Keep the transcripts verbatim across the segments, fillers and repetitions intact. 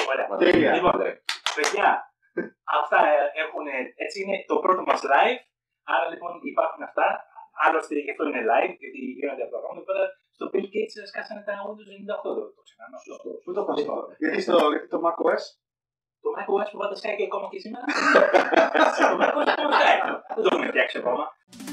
Ωραία. Τέλεια. Λοιπόν, παιδιά, αυτά έχουν, έτσι είναι το πρώτο μας live. Άρα λοιπόν υπάρχουν αυτά. Άλλωστε γι' αυτό είναι live, γιατί γίνονται αυτά τα πράγματα. Τώρα στο Bill Gates σκάσανε τα Windows ενενήντα οκτώ. Το ξεχνάμε. Πού το πας τώρα? Γιατί στο το macOS. Το macOS που πάντα σκάει και ακόμα και σήμερα. Το macOS που σκάει. Δεν το έχουμε φτιάξει ακόμα.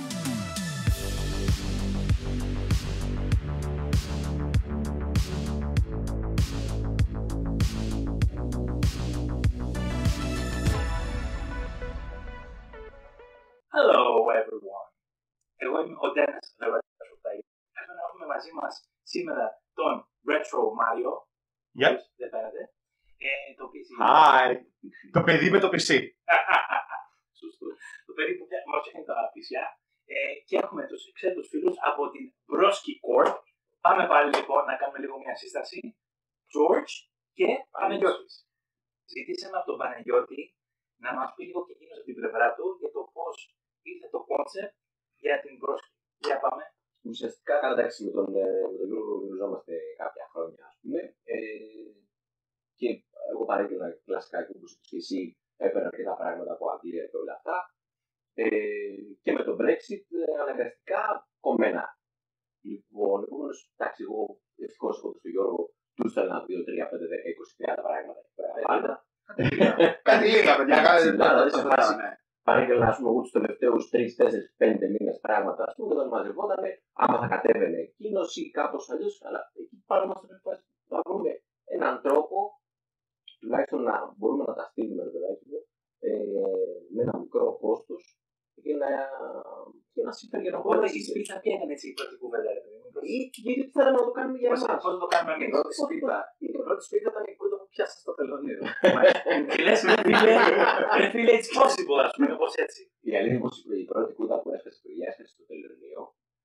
Hello everyone. Εγώ είμαι ο Dennis, the Retro Player. Θέλω να έχουμε μαζί μας σήμερα τον Retro Mario. Yep. Δεν φαίνεται. Ε, το πι σι. Hi. Το παιδί με το πι σι. Σωστό. Το παιδί που μας έχει τα πι σι. Ε, και έχουμε τους εξαίρετους φίλους από την Broski Corp. Πάμε πάλι λοιπόν να κάνουμε λίγο μια σύσταση. George και Παναγιώτης. Ζητήσαμε από τον Παναγιώτη να μας πει λίγο και εκείνος από την πλευρά του για το πώς ήρθε το concept για την Broski. Για πάμε. Ουσιαστικά, κατά τάξη με τον, με τον Γιώργο γνωριζόμαστε κάποια χρόνια, ας πούμε. Ε, και εγώ παρέκεινα κλασικά και όπως και εσύ έπαιρνα αρκετά πράγματα από Αγγλία και όλα αυτά. Ε, και με το Brexit αναγκαστικά κομμένα. Λοιπόν, επομένως, εντάξει, εγώ ευτυχώς εγώ στον Γιώργο του έστελνα δύο, τρία, πέντε, δέκα, είκοσι, τριάντα πράγματα εκεί πέρα. Πάντα. Κάτι λίγα, παιδιά. Παρέκεινα, ας πούμε, εγώ τους τελευταίους τρεις, τέσσερις, πέντε μήνες πράγματα, ας πούμε, όταν μαζευότανε, άμα θα κατέβαινε εκείνος ή κάπως αλλιώς, αλλά εκεί πάνω μας θα βρούμε έναν τρόπο, τουλάχιστον να μπορούμε να τα στείλουμε, ε, με ένα μικρό κόστος και να, και να συμφέρει. Οπότε η σπίτι ποια ήταν έτσι η πρώτη κουβέντα, γιατί θέλαμε να το κάνουμε για εμάς. Πώς θα το κάνουμε εμείς. Η πρώτη σπίτι ήταν η πρώτη που πιάσα στο τελωνίο. Λες, ρε φίλε, it's possible, ας πούμε, όπως έτσι. Η αλήθεια είναι πως η πρώτη κούτα που έφτασε στο τελωνίο,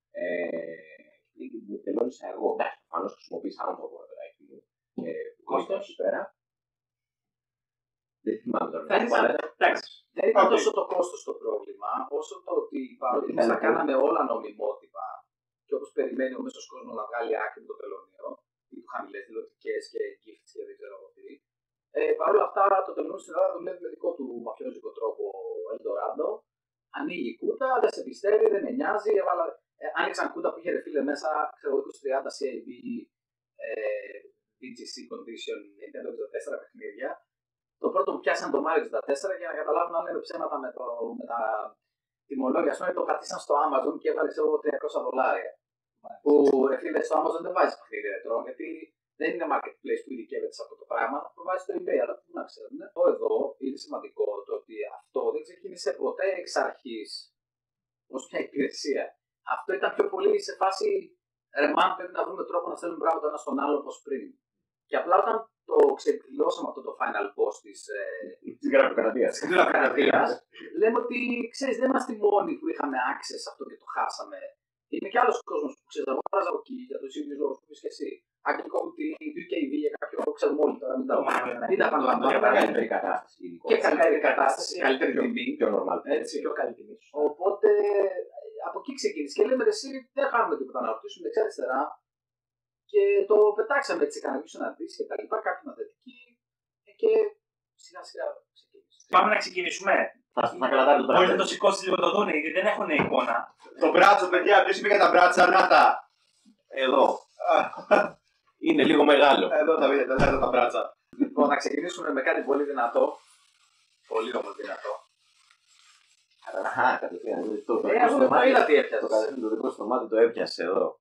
την τελώνησα εγώ. Εντάξει, προφανώς χρησιμοποίησα άνθρωπο, παιδάκι μου. Κόστος. Δεν θυμάμαι τώρα. Δεν ήταν τόσο το κόστος το πρόβλημα, όσο το ότι παρότι εμείς τα κάναμε όλα νομιμότυπα και όπως περιμένει ο μέσος κόσμος να βγάλει άκρη με το τελωνίο, ή του χαμηλές δηλωτικές και gifts και δεν ξέρω εγώ τι. Ε, Παρ' όλα αυτά, το τελωνίο στην Ελλάδα δουλεύει με δικό του μαφιόζικο τρόπο Eldorado. Ανοίγει κούτα, δεν σε πιστεύει, δεν με νοιάζει. Έβαλα, ε, άνοιξαν κούτα που είχε ρε φίλε μέσα, ξέρω εγώ, είκοσι τριάντα σι έι μπι, ε, βι τζι σι Condition, Nintendo εξήντα τέσσερα παιχνίδια. Το πρώτο που πιάσαν το Mario εξήντα τέσσερα για να καταλάβουν αν λέμε ψέματα με, το, με τα τιμολόγια. Ας πούμε, το πατήσαν στο Amazon και έβαλε ξέρω τριακόσια δολάρια. Που ρε φίλε, στο Amazon δεν βάζει παιχνίδι ρετρό, γιατί δεν είναι marketplace που ειδικεύεται σε αυτό το πράγμα. Το βάζει στο eBay, αλλά πού να ξέρουν. Εδώ είναι σημαντικό το ότι αυτό δεν ξεκίνησε ποτέ εξ αρχής ως μια υπηρεσία. Αυτό ήταν πιο πολύ σε φάση ρεμάν, πρέπει να βρούμε τρόπο να στέλνουμε πράγματα ένα στον άλλο όπως πριν. Και απλά όταν το ξεκλειδώσαμε αυτό το final boss της ε, γραφειοκρατίας, λέμε ότι ξέρεις, δεν είμαστε οι μόνοι που είχαμε access σε αυτό και το χάσαμε. Είναι και άλλος κόσμος που ξέρεις, αγοράζα από εκεί για τους ίδιους λόγους που είπες και εσύ. Αγγλικό ότι το γιου κέι βι για κάποιο λόγο ξέρουμε όλοι τώρα, μην τα επαναλαμβάνω. Για καλύτερη κατάσταση. Και καλύτερη κατάσταση, καλύτερη τιμή. Πιο normal. Έτσι, πιο καλή τιμή. Οπότε από εκεί ξεκίνησε και λέμε εσύ δεν κάνουμε τίποτα να ρωτήσουμε δεξιά-αριστερά. Και το πετάξαμε έτσι, κανένα να δει και τα λοιπά, κάποιοι θετικοί και σιγά σιγά ξεκίνησε. Πάμε να ξεκινήσουμε. Θα κρατάτε το Μπορείτε να το σηκώσετε λίγο το δούνε, γιατί δεν έχουν εικόνα. Το μπράτσο, παιδιά, ποιος είπε για τα μπράτσα, να τα. Εδώ. Είναι λίγο μεγάλο. Εδώ τα videte, εδώ τα μπράτσα. Λοιπόν, να ξεκινήσουμε με κάτι πολύ δυνατό. Πολύ όμως δυνατό. Αχα, κατευθείαν. Ε, εγώ δεν το είδα τι έπιασε. Το δικό στο μάτι το έπιασε εδώ.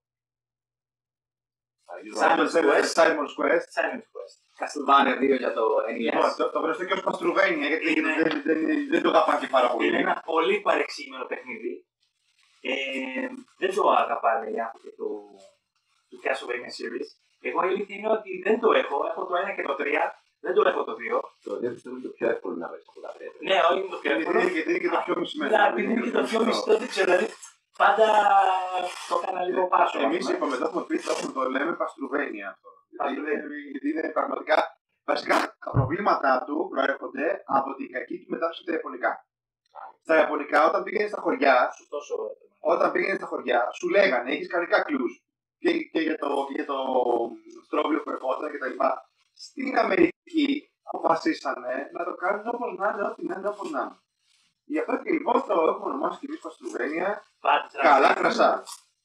Simon's Quest. Simon's Quest. Simon's Quest. Castlevania δύο για το εν ι ες. Το γνωστό και ως Παστρουβένια, γιατί δεν το αγαπάνε και πάρα πολύ. Είναι ένα πολύ παρεξηγημένο παιχνίδι. Δεν το αγαπάνε οι άνθρωποι του Castlevania series. Εγώ η αλήθεια είναι ότι δεν το έχω. Έχω το ένα και το τρία. Δεν το έχω το δύο. Το δύο πιστεύω είναι το πιο εύκολο να βρεις από τα τρία. Ναι, όχι είναι το πιο εύκολο. Γιατί είναι και το πιο μισημένο. Επειδή είναι και το πιο μισημένο, δεν ξέρω. Πάντα το έκανα λίγο πάσο. Εμείς είπαμε, εδώ έχουμε πει, το λέμε Παστρουβένια αυτό. Γιατί είναι πραγματικά, βασικά τα προβλήματά του προέρχονται από την κακή του μετάφραση στα Ιαπωνικά. Στα Ιαπωνικά, όταν πήγαινε στα χωριά, όταν πήγαινε στα χωριά, σου λέγανε, έχεις κανονικά κλους. Και για το στρόβιλο που ερχόταν κτλ. Στην Αμερική αποφασίσανε να το κάνουν όπως να είναι, ό,τι να είναι, όπως να είναι. Γι' αυτό και λοιπόν το έχουμε ονομάσει και εμείς Παστρουβένια. Καλά κρασά.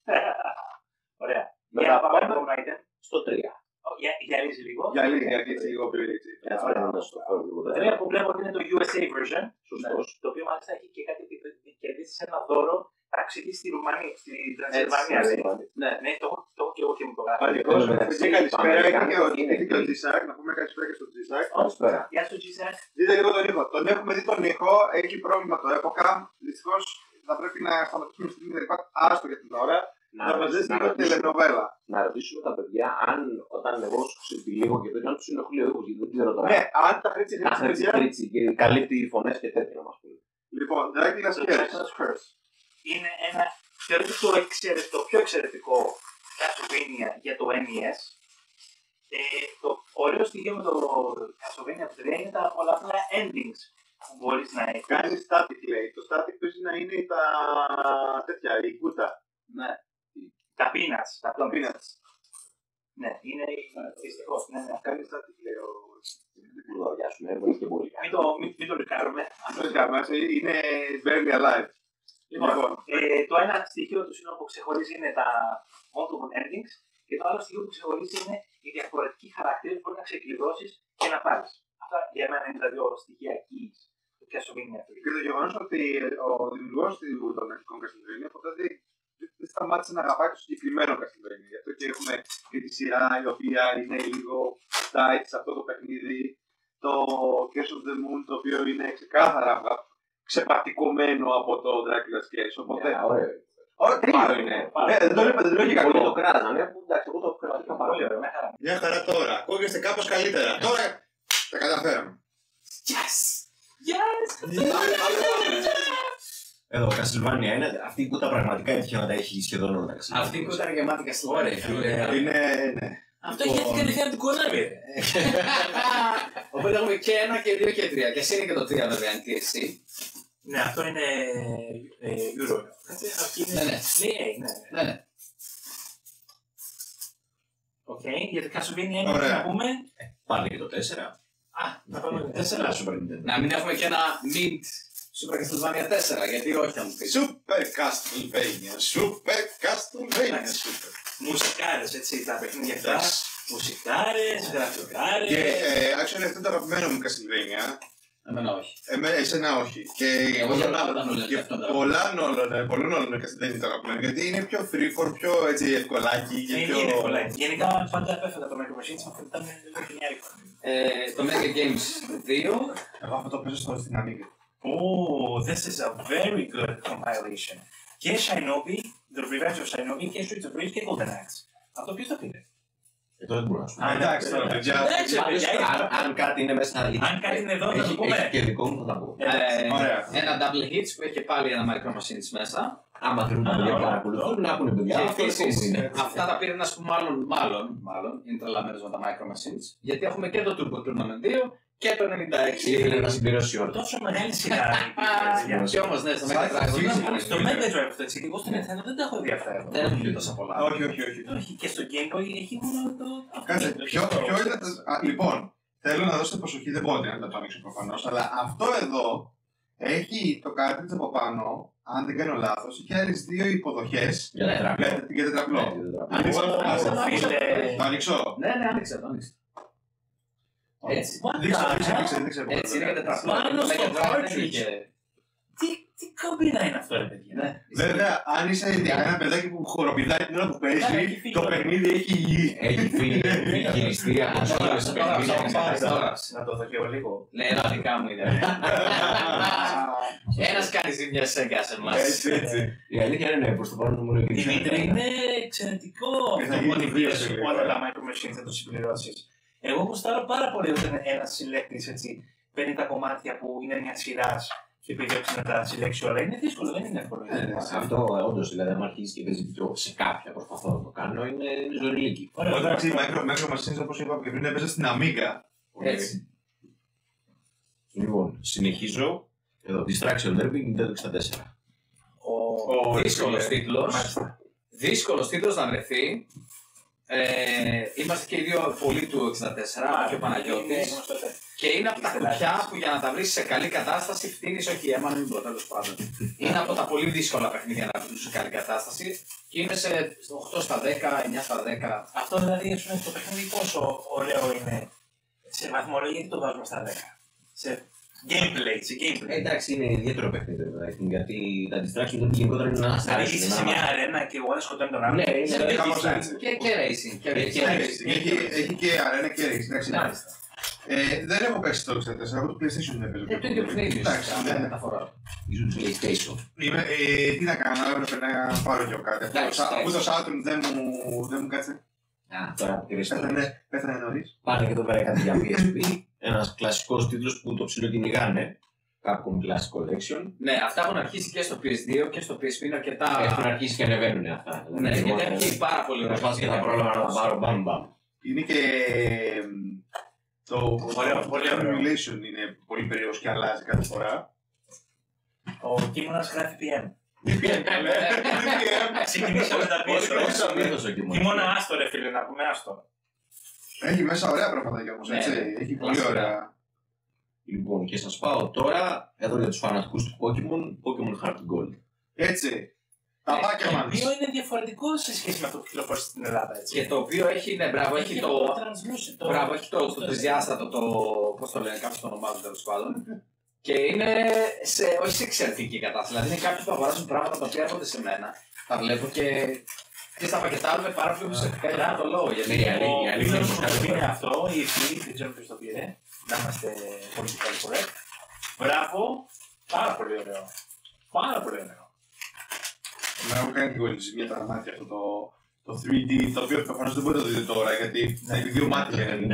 Ωραία. Για να πάμε το United. Στο τρία. Γυαλίζει λίγο. Γυαλίζει, γυαλίζει λίγο πιο έτσι. Το τρία που βλέπω ότι είναι το γιου ες έι version. Σωστός. Το οποίο μάλιστα έχει και κάτι κερδίσει σε ένα δώρο ταξίδι στη Ρουμανία, στη Τρανσιλβανία. Ναι, ναι, το έχω και εγώ και μου το γράφω. Καλησπέρα, είναι και ο Τζισάκ, να πούμε καλησπέρα και στον Τζισάκ. Γεια σου Τζισάκ. Δείτε λίγο τον ήχο. Τον έχουμε δει τον ήχο, έχει πρόβλημα το Epocam. Δυστυχώς θα πρέπει να σταματήσουμε στην τελικά άστο για την ώρα. Να μας δεις λίγο τελενοβέλα. Να ρωτήσουμε τα παιδιά αν όταν εγώ σου επιλέγω και δεν αν τους ενοχλεί ο ήχος, γιατί δεν ξέρω τώρα. Ναι, αν τα χρήτσι χρήτσι και καλύπτει φωνές και τέτοια να μας πούμε. Λοιπόν, Dracula's Curse. Είναι ένα θεωρητικό εξαιρετικό, το πιο εξαιρετικό Castlevania για το εν ι ες. Ε, το ωραίο στοιχείο με το Castlevania τρία είναι τα πολλαπλά endings που μπορείς να έχεις. Κάνει static λέει. Το static παίζει να είναι τα τέτοια, η κούτα. Ναι. Τα peanuts. Τα peanuts. Ναι, είναι δυστυχώς. Ναι, ναι. Κάνει static λέει ο... Μην το αδειάσουμε, έχουμε και πολύ. Μην το ρικάρουμε. Αυτό είναι barely alive. Λοιπόν, ε, το ένα στοιχείο του σύνολου που ξεχωρίζει είναι τα multiple endings και το άλλο στοιχείο που ξεχωρίζει είναι οι διαφορετικοί χαρακτήρες που μπορεί να ξεκλειδώσεις και να πάρεις. Αυτά για μένα είναι τα δύο στοιχεία keys του Castlevania τρία. Και το γεγονός ότι ο δημιουργός των αρχικών Castlevania ποτέ δεν σταμάτησε να αγαπάει το συγκεκριμένο Castlevania. Γι' αυτό και έχουμε και τη σειρά η οποία είναι λίγο tight σε αυτό το παιχνίδι. Το Curse of the Moon, το οποίο είναι ξεκάθαρα ξεπατικωμένο από το Dracula's Curse. Οπότε. Ωραία, τέλειο είναι. Δεν το είπα, δεν το λέω για κακό. Το κράζανε, εντάξει, εγώ το κράτηκα πάρα πολύ. Μια χαρά τώρα. Ακούγεστε κάπως καλύτερα. Τώρα τα καταφέραμε. Yes! Yes! Εδώ, Castlevania είναι. Αυτή η κούτα πραγματικά έτυχε να τα έχει σχεδόν όλα τα Castlevania. Αυτή η κούτα είναι γεμάτη Castlevania. Είναι, ναι. Αυτό έχει έρθει κατευθείαν την κοράβη. Οπότε έχουμε και ένα και δύο και τρία. Και εσύ είναι και το τρία βέβαια, αν και εσύ. Ναι, αυτό είναι Euro. Αυτή είναι. Ναι, ναι. Οκ, για το Castlevania είναι να πούμε. Πάλι και το τέσσερα. Α, να πάμε το τέσσερα. Να μην έχουμε και ένα Mint Super Castlevania τέσσερα, γιατί όχι θα μου πεις. Super Castlevania, Super Castlevania. Μουσικάρες, έτσι, τα παιχνίδια αυτά. Μουσικάρες, γραφικάρες. Και actually αυτό είναι το αγαπημένο μου Castlevania. Εμένα όχι. Εσένα όχι. Και πολλών όλων δεν είναι το αγαπημένο. Γιατί είναι πιο freeform, πιο έτσι ευκολάκι. Είναι ευκολάκι. Γενικά πάντα απέφερα το Micro Machines, αυτό ήταν λίγο χιλιάρικο. Το Mega Games δύο. Εγώ αυτό το παίζω στο στην Amiga. Oh, this is a very good compilation. Και Shinobi, The Revenge of Shinobi και Streets of Rage και Golden Axe. Αυτό ποιος το πήρε? Αυτό δεν μπορώ να σου πω. Εντάξει τώρα, παιδιά. Αν κάτι είναι μέσα. Αν κάτι είναι εδώ, θα το πούμε. Έχει και δικό μου, θα τα πω. Ένα double hits που έχει πάλι ένα Micro Machines μέσα. Άμα θέλουν τα παιδιά που παρακολουθούν, να ακούνε παιδιά. Και επίσης, αυτά τα πήρε ένας που μάλλον, μάλλον, μάλλον, είναι τρελαμένος με τα Micro Machines. Γιατί έχουμε και το Turbo Tournament δύο και το ενενήντα έξι. Ήθελε να συμπληρώσει όλα. Τόσο μεγάλη σειρά. Και όμως, ναι, στο Mega Drive. Στο Mega Drive αυτό έτσι. Εγώ στην Nintendo δεν τα έχω δει αυτά. Δεν έχω δει τόσα πολλά. Όχι, όχι, όχι. Όχι, και στο Game Boy έχει μόνο το. Κάτσε, ποιο ήταν. Λοιπόν, θέλω να δώσετε προσοχή, δεν μπορώ να το ανοίξω προφανώς, αλλά αυτό εδώ έχει το cartridge από πάνω, αν δεν κάνω λάθος, και άλλες δύο υποδοχές για τετραπλό. Το ανοίξω. Ναι, ναι, άνοιξε, το άνοιξε. Έτσι. Δείξε, δείξε, δείξε, δείξε. Έτσι είναι και τετραπλό. Πάνω στο cartridge. Τι καμπίνα είναι αυτό, ρε παιδιά. Βέβαια, αν είσαι ένα παιδάκι που χοροπηδάει την ώρα που παίζει, το παιχνίδι έχει. Έχει φύγει χειριστήρια κονσόλες στο παιχνίδι. Να το δω και εγώ λίγο. Ναι, τα δικά μου είναι. Ένας κάνει ζημιά σε Sega σε εμάς. Έτσι, έτσι. Η αλήθεια είναι προς το παρόν το μόνο. Δημήτρη, είναι εξαιρετικό αυτό που αντιβίωσε όλα τα Micro Machines θα το συμπληρώσεις. Εγώ γουστάρω πάρα πολύ όταν ένας συλλέκτης έτσι παίρνει τα κομμάτια που είναι μια σειρά και επιδιώξει να τα συλλέξει όλα. Είναι δύσκολο, δεν είναι εύκολο. Αυτό όντως, δηλαδή, αν αρχίσει και παίζει σε κάποια, προσπαθώ να το κάνω, είναι ζωηρλίκη. Εντάξει, η Micro Machines, όπως είπα και πριν, έπαιζε στην Amiga. Έτσι. Λοιπόν, συνεχίζω. Εδώ, Distraction Derby, Nintendo εξήντα τέσσερα. Ο δύσκολος τίτλος. Δύσκολος τίτλος να βρεθεί. Ε, είμαστε και οι δύο πολύ του εξήντα τέσσερα, και ο Παναγιώτης. Και είναι από τα κουτιά που για να τα βρει σε καλή κατάσταση φτύνει όχι αίμα, μην πω τέλος πάντων. Είναι από τα πολύ δύσκολα παιχνίδια να βρει σε καλή κατάσταση και είναι σε οκτώ στα δέκα, εννιά στα δέκα. Αυτό δηλαδή ας πούμε, το παιχνίδι πόσο ωραίο είναι σε βαθμολογία, γιατί το βάζουμε στα δέκα. Σε gameplay, σε gameplay. Ε, εντάξει, είναι ιδιαίτερο παιχνίδι γιατί τα distraction γενικότερα είναι να Θα ρίξει σε μια αρένα και εγώ να σκοτώνει τον άλλο. Ναι, είναι κάπως έτσι. Και, και racing. Και racing. Και racing. Έχει, έχει και αρένα και racing. Μάλιστα. Ε, δεν έχω πέσει το εξήντα τέσσερα, από το PlayStation δεν παίζω. Ε, το ίδιο παιχνίδι. Εντάξει, είναι ναι. μεταφορά. ίσως του PlayStation. Είμαι, ε, τι να κάνω, έπρεπε να πάρω κι εγώ κάτι. Εντάξει, Αφού το εντάξει. Saturn δεν μου, δεν μου κάτσε. Α, τώρα τη Πέθανε, πέθανε νωρίς. Πάνε και εδώ πέρα κάτι για πι ες πι. Ένας κλασικός τίτλος που το ψιλοκυνηγάνε. Capcom Classic Collection. Ναι, αυτά έχουν αρχίσει και στο πι ες δύο και στο πι ες πι είναι αρκετά. Έχουν αρχίσει και ανεβαίνουν αυτά. Ναι, γιατί έχει πάρα πολύ ωραία. Προσπάθησα και τα πρόλαβα να τα πάρω μπαμ μπαμ. Είναι και ε, το Ωραίο, πολύ ωραίο. emulation είναι πολύ περίεργος και αλλάζει κάθε φορά. Ο Κίμωνας γράφει πι εμ. Ναι. Ξεκινήσαμε τα πίσω. Όσο μύθος ο Κιμώνας. Κίμωνα άστο ρε φίλε, να πούμε άστο. Έχει μέσα ωραία πραγματάκια όμως, Ναι, έτσι. ναι. Έχει πολύ Κλασικά. ωραία. Λοιπόν, και σας πάω τώρα εδώ για τους φανατικούς του Pokemon, Pokemon Heart Gold. Έτσι. Τα Το Pokemon. οποίο είναι διαφορετικό σε σχέση με αυτό που κυκλοφόρησε στην Ελλάδα. Έτσι. Και το οποίο έχει, ναι, μπράβο, έχει το. translucent. το- Μπράβο, έχει το, το τρισδιάστατο, το. Πώς το λένε, κάποιος το ονομάζουν τέλος πάντων. Και είναι σε, όχι σε εξαιρετική κατάσταση. Δηλαδή είναι κάποιοι που αγοράζουν πράγματα τα οποία έρχονται σε μένα. Τα βλέπω και. Και στα πακετάρουν με πάρα πολύ προσεκτικά για το λόγο. Γιατί Ναι, η αλήθεια- η Ο αλήθεια φίλος είναι που πως το κάθε πήρε φορά. αυτό, η φίλη, δεν ξέρω ποιος το πήρε, να είμαστε πολιτικά correct. Μπράβο, πάρα πολύ ωραίο. Πάρα πολύ ωραίο. Να μου κάνει λίγο ζημιά τα μάτια αυτό το, το θρι ντι, το οποίο προφανώς δεν μπορείτε να το δείτε τώρα, γιατί έχει δύο μάτια. είναι.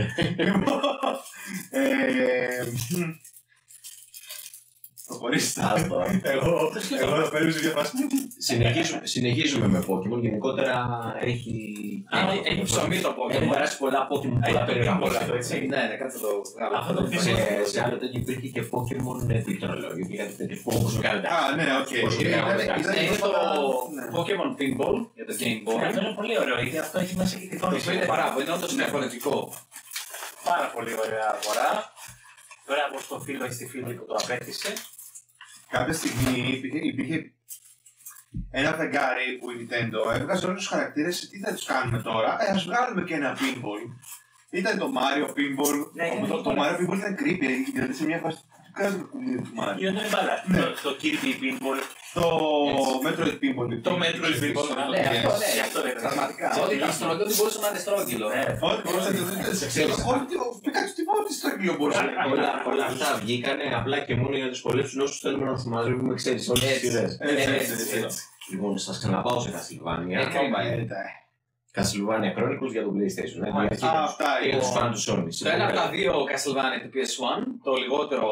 Ε, μ, Προχωρήστε. Άστο. Εγώ εγώ θα παίρνω σε μια φάση. Συνεχίζουμε, συνεχίζουμε με Pokemon. Γενικότερα έχει. έχει, έχει ψωμί το Έχουν Pokemon. περάσει πολλά Pokemon, Έχει πολλά το περίεργα Pokemon, πράγματα. έτσι. Ναι, ναι, κάτσε το βγάλω. Αυτό το Ναι, πίσω. Σε- Σε άλλο τέτοιο υπήρχε και Pokemon πληκτρολόγιο και κάτι τέτοιο. Όπως το κάνετε. Α, ναι, οκ. Πώς Ήταν- είναι, ήταν- ναι, ήταν Ναι, είναι το ναι. Pokemon Pinball για το Game Αυτό Boy. είναι πολύ ωραίο, γιατί αυτό έχει μέσα και τη Το οποίο είναι φωνή. μπράβο, είναι όντως διαφορετικό. Πάρα πολύ ωραία αγορά. Μπράβο στο φίλο ή στη φίλη που το απέκτησε. Κάποια στιγμή υπήρχε, υπήρχε ένα φεγγάρι που η Nintendo έβγαζε όλους τους χαρακτήρες, τι θα τους κάνουμε τώρα, ε, ας βγάλουμε και ένα pinball. Ήταν το Mario Pinball, Ναι, όπου ναι, το, ναι. το Mario Pinball ήταν creepy, δηλαδή σε μια φάση, τι κάνεις το κουμπί του Mario. Γινόταν μπάλα. Ναι. Το- Το Kirby Pinball. Το Metroid Pinball. Το Metroid Pinball. Ναι, αυτό Yes. ναι, Αυτό λέγαμε. πραγματικά. Ό,τι ήταν στρογγυλό δεν μπορούσε να είναι στρογγυλό. Ναι. Ό,τι μπορούσε να Ξέρεις. Ό,τι στο έγκλειο μπορούσε να κάνει. Όλα, όλα αυτά βγήκανε απλά και μόνο για να τους πολέψουν όσους θέλουμε να τους μαζεύουμε, ξέρεις, όλες τις Έτσι. σειρές. Έτσι, Ε, έτσι, έτσι. έτσι. Λοιπόν, σας ξαναπάω σε Castlevania. Ε, κρίμα. Castlevania Chronicles για το PlayStation. ε, Α, για αρχή. Α, αυτά Και για τους είναι. φαν του Sony. Το ένα από τα δύο Castlevania του πι ες ουάν, το λιγότερο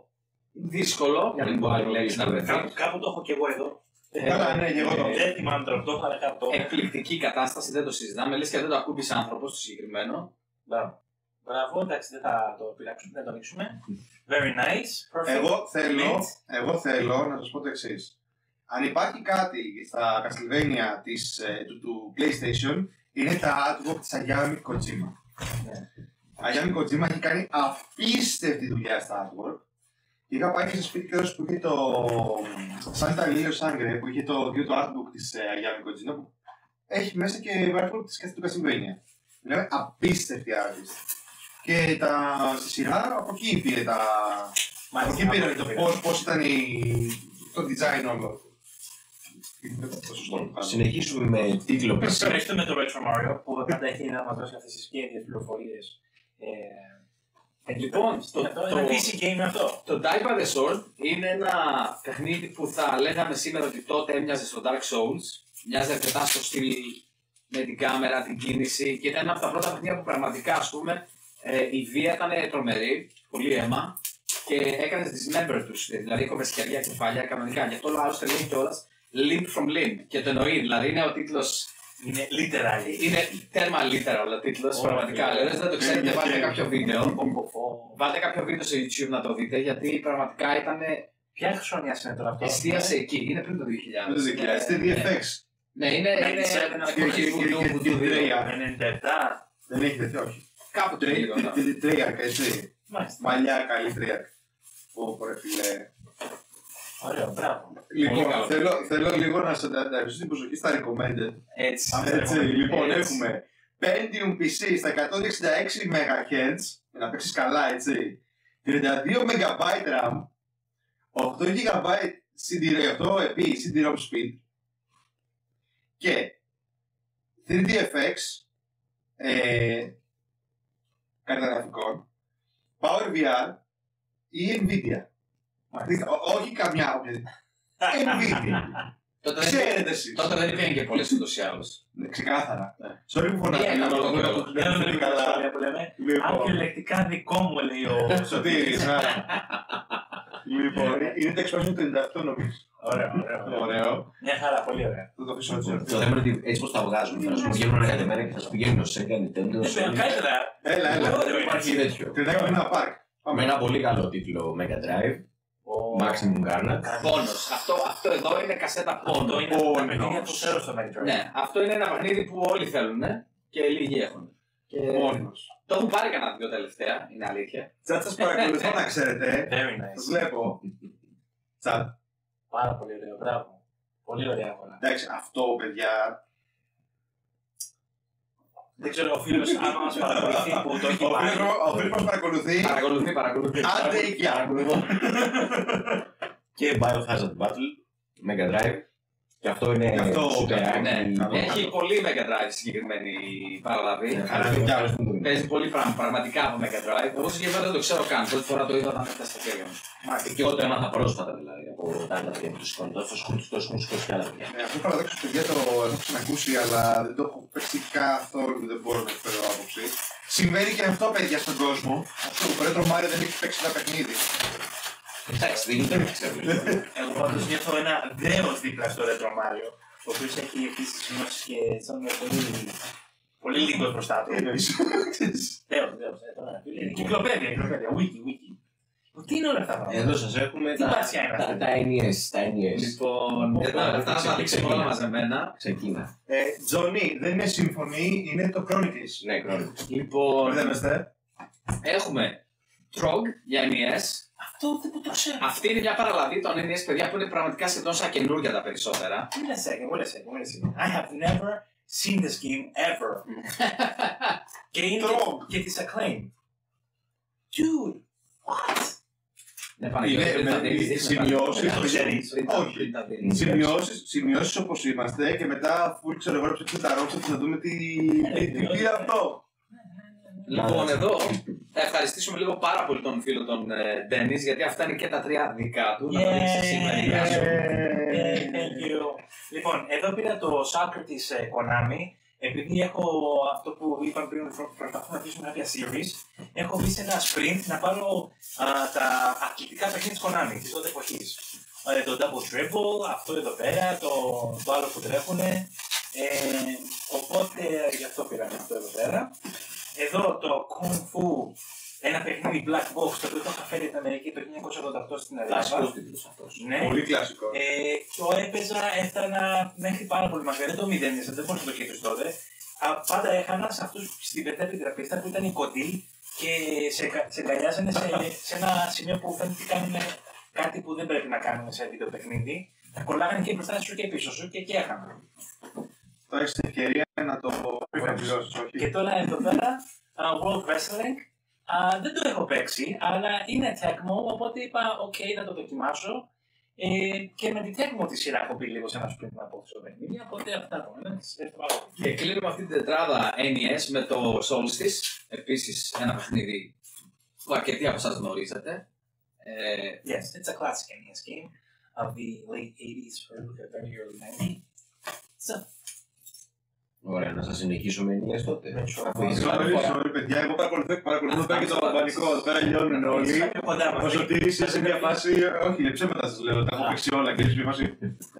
δύσκολο, για να μην πω άλλη λέξη να βρεθεί. Κάπου, κάπου το έχω και εγώ εδώ. Καλά, ναι, και εγώ το έχω. Δεν θυμάμαι τώρα που το έχω, αλλά κάπου το έχω. Εκπληκτική κατάσταση, δεν το συζητάμε. Λες και δεν το ακούμπησε άνθρωπο το συγκεκριμένο. Μπράβο. Μπράβο, εντάξει, δεν θα το πειράξουμε, δεν θα το ανοίξουμε. Very nice. Perfect. Εγώ θέλω, Mint. εγώ θέλω να σας πω το εξής. Αν υπάρχει κάτι στα Castlevania της, ε, του, του PlayStation, είναι τα artwork της Αγιάμι Kojima. Ναι. Αγιάμι Kojima έχει κάνει απίστευτη δουλειά στα artwork. Είχα πάει και στο σπίτι τέλος που είχε το Santa Lilio Sangre, που είχε το, το artbook της ε, Αγιάμι Kojima, που έχει μέσα και artwork της του Castlevania. Δηλαδή απίστευτη artist. Και τα, στη σειρά από εκεί πήρε τα... Από εκεί πήρε το πώς, πώς ήταν η, το design όλο. Το σωστό. Συνεχίζουμε με τίτλο πι σι. Ευχαριστούμε τον Retro Mario που πάντα έχει να μας δώσει αυτές τις κέρδιες πληροφορίες. Ε, ε, λοιπόν, το- το, το- ένα πι σι game αυτό. Το Die by the Sword είναι ένα παιχνίδι που θα λέγαμε σήμερα ότι τότε έμοιαζε στο Dark Souls. Μοιάζει αρκετά στο στυλ με την κάμερα, την κίνηση και ήταν ένα από τα πρώτα παιχνίδια που πραγματικά ας πούμε ε, η βία ήταν τρομερή, πολύ αίμα και έκανε dismember τους. Δηλαδή έκοβε σκελιά, κεφάλια κανονικά. Γι' αυτό ο άλλος τελείωνε κιόλας limb from limb και το εννοεί. Δηλαδή είναι ο τίτλος. Είναι literally. Είναι τέρμα literal ο τίτλος, Ωραία, πραγματικά. ωραία. Λέω, δεν το ξέρετε, Ναι, βάλτε ναι. κάποιο βίντεο. Πω. Βάλτε κάποιο βίντεο στο YouTube να το δείτε, γιατί πραγματικά ήταν. Ποια χρονιά είναι τώρα αυτό? Εστίασε εκεί, είναι πριν το δύο χιλιάδες. Με το δύο χιλιάδες, είναι βι εφ εξ. Ναι, είναι. Ναι, είναι ξέρετε, ένα και- κομμάτι και- βουντού, και- βουντού και- δύο. τρία. ενενήντα επτά. Δεν έχει τέτοιο, όχι. Κάπου το λίγο. ναι. Τρέιαρκα, έτσι. Μάλιστα. Μαλλιά καλύτερα. Ω, ρε φίλε. Ωραίο, μπράβο. Λοιπόν, θέλω, θέλω λίγο να σας ανταποκριθώ την προσοχή στα recommended. Έτσι. Έτσι, λοιπόν, Έτσι. έχουμε Pentium πι σι στα εκατόν εξήντα έξι μεγαχερτζ, για να παίξεις καλά, έτσι. τριάντα δύο μεγαμπάιτ RAM, οκτώ γιγαμπάιτ σι ντι ρομ, οκτώ επί σι ντι ρομ speed και θρι ντι εφ εξ ε, κάρτα γραφικών, PowerVR ή Nvidia. Ό- Όχι καμιά Nvidia. Τότε δεν- Ξέρετε εσείς. Τότε δεν υπήρχαν και πολλές ούτως ή άλλως. Ναι, ξεκάθαρα. Ναι. Sorry που φωνάζω. Τι έκανα αλλά το δεν κόλλο. το- Δεν δεν είναι το καλά καλά. σχόλια που λέμε. Αν Λοιπόν, κυριολεκτικά δικό μου λέει ο Σωτήρης, α. Λοιπόν, είναι το expansion του ενενήντα οκτώ νομίζω. Ωραίο, ωραίο. Ωραίο. Μια χαρά, πολύ ωραία. Θα το αφήσω έτσι. Το θέμα είναι ότι έτσι πως τα βγάζουν, θα σου πηγαίνουν ανακατεμένα και θα σου πηγαίνουν ως Sega, Nintendo, Δεν ξέρω, Sony. καλύτερα. Έλα, έλα. Ωραίο Υπάρχει είναι. τέτοιο. Την έκανα ένα πάρκ. Με ένα πολύ καλό τίτλο Mega Drive, Ο- Maximum Carnage. Πόνος. Αυτό, αυτό εδώ είναι κασέτα Αυτό πόνο. είναι Πόνο. τα παιχνίδια που ξέρω στο Mega Drive. Ναι, αυτό είναι ένα παιχνίδι που όλοι θέλουν και λίγοι έχουν. Και Μόνος. το έχουν πάρει κανένα δύο τελευταία, είναι αλήθεια. Τσάτ σας παρακολουθώ να ξέρετε. Very Σας nice. βλέπω. Τσάτ. Πάρα πολύ ωραίο, μπράβο. Πολύ ωραία αγορά. Εντάξει, αυτό παιδιά. Δεν ξέρω ο φίλος άμα μας παρακολουθεί που το έχει Ο πάρει. φίλος- Ο φίλος μας παρακολουθεί. Παρακολουθεί, παρακολουθεί. Άντε οικιά. Και Biohazard Battle, Mega Drive. Και αυτό είναι Και αυτό, super ναι, Ναι, άκι. καλό. έχει πολύ Mega Drive συγκεκριμένη παραλαβή. Ευχαριστούμε. Παίζει πολύ πράγμα πραγματικά από Mega Drive. Εγώ συγκεκριμένα δεν το ξέρω καν. Πρώτη φορά το είδα όταν έφτασε στα χέρια μου. Και εγώ το έμαθα πρόσφατα δηλαδή από τα άλλα παιδιά που του σηκώνουν. Τόσο έχουν σηκώσει κι άλλα παιδιά. Ναι, αυτό παραδόξω παιδιά το έχω ξανακούσει, αλλά δεν το έχω παίξει καθόλου, δεν μπορώ να εκφέρω άποψη. Συμβαίνει και αυτό, παιδιά, στον κόσμο. Αυτό το Retro Mario δεν έχει παίξει ένα παιχνίδι. Εντάξει, δεν είναι δεν ξέρω. Εγώ πάντως νιώθω ένα δέος δίπλα στο Retro Mario, ο οποίος έχει επίσης γνώσεις και σαν πολύ, πολύ λίγο μπροστά του. Τι εννοείς. Δέος, δέος, ε, τώρα. Κυκλοπαίδεια, κυκλοπαίδεια, wiki, wiki. Τι είναι όλα αυτά τα πράγματα. Εδώ σας έχουμε Τι τα, μπατσιά είναι τα, αυτή? τα εν ι ες. Τα εν ι ες. Λοιπόν, εδώ αυτά θα τα δείξουμε όλα μαζεμένα. Ξεκίνα. Ε, Τζονί, δεν είναι συμφωνή, είναι το Chronicles. Ναι, κρόνικο. Λοιπόν, Μπερδεύεστε. έχουμε Trog για εν ι ες. Αυτό δεν το ξέρω. Αυτή είναι μια παραλαβή των εν ι ες, παιδιά, που είναι πραγματικά σχεδόν σαν καινούργια τα περισσότερα. Wait a second, wait a second, wait a second. I have never seen this game ever. Και είναι Trog. και της Acclaim. Dude, what? Ναι, Παναγιώτη, Είναι πριν τα με δεις, τις δείξτε τα. σημειώσεις, Πριν τα ξέρεις. πριν τα- Όχι. πριν τα δεις. Σημειώσεις, σημειώσεις όπως είμαστε και μετά αφού ξέρω εγώ έψαξε τα ρόξα να δούμε τι, τι, τι είναι αυτό. Λοιπόν, εδώ θα ευχαριστήσουμε λίγο πάρα πολύ τον φίλο τον Ντένις, γιατί αυτά είναι και τα τρία δικά του. Να τα δείξει σήμερα. Γεια σου. Yay, thank you. Λοιπόν, εδώ πήρα το soccer της ε, Konami. Επειδή έχω αυτό που είπαμε πριν, προ- προσπαθούμε να αφήσουμε κάποια series, έχω μπει σε ένα sprint να πάρω α, τα αθλητικά παιχνίδια της Konami της τότε εποχής. Ε, το Double Dribble, αυτό εδώ πέρα, το, το άλλο που τρέχουνε. Ε, οπότε γι' αυτό πήραμε αυτό εδώ πέρα. Εδώ το Kung Fu, ένα παιχνίδι Black Box, το οποίο το είχα φέρει την Αμερική το χίλια εννιακόσια ογδόντα οκτώ στην Κλασικός Ελλάδα. τίτλος αυτός. Ναι. Πολύ κλασικό. Ε, το έπαιζα, έφτανα μέχρι πάρα πολύ μακριά. Δεν το μηδένιζα, δεν μπορούσα να το κερδίσω τότε. Α, πάντα έχανα σε αυτού στην πετά επιτραπίστα που ήταν οι κοντοί και σε, κα- σε αγκαλιάζανε σε, σε ένα σημείο που φαίνεται ότι κάνουν κάτι που δεν πρέπει να κάνουν σε βίντεο παιχνίδι. Τα κολλάγανε και μπροστά σου και πίσω σου και εκεί έχανα. Τώρα έχεις την ευκαιρία να το επιβεβαιώσεις, όχι. Και τώρα εδώ πέρα, uh, World Wrestling, uh, δεν το έχω παίξει, αλλά είναι Tecmo, οπότε είπα, οκ, θα το δοκιμάσω. Ε, και με την Tecmo τη σειρά έχω πει λίγο σε ένα sprint να πω στο παιχνίδι, οπότε αυτά το είναι. Και κλείνουμε αυτή την τετράδα εν ι ες με το Solstice, επίσης ένα παιχνίδι που αρκετοί από εσάς γνωρίζετε. Ε, Yes, it's a classic N E S game of the late eighties or very early nineties. So, Ωραία, να σας συνεχίσω με εν ι ες τότε. Αφού έχεις Sorry, άλλη φορά. sorry, παιδιά, εγώ παρακολουθώ, παρακολουθώ πέρα και το πανικό, εδώ πέρα λιώνουν όλοι. είσαι πιο κοντά μας. Ο Σωτήρης είσαι σε μια φάση, όχι, είναι ψέματα σας λέω, τα έχω παίξει όλα και είσαι σε μια φάση.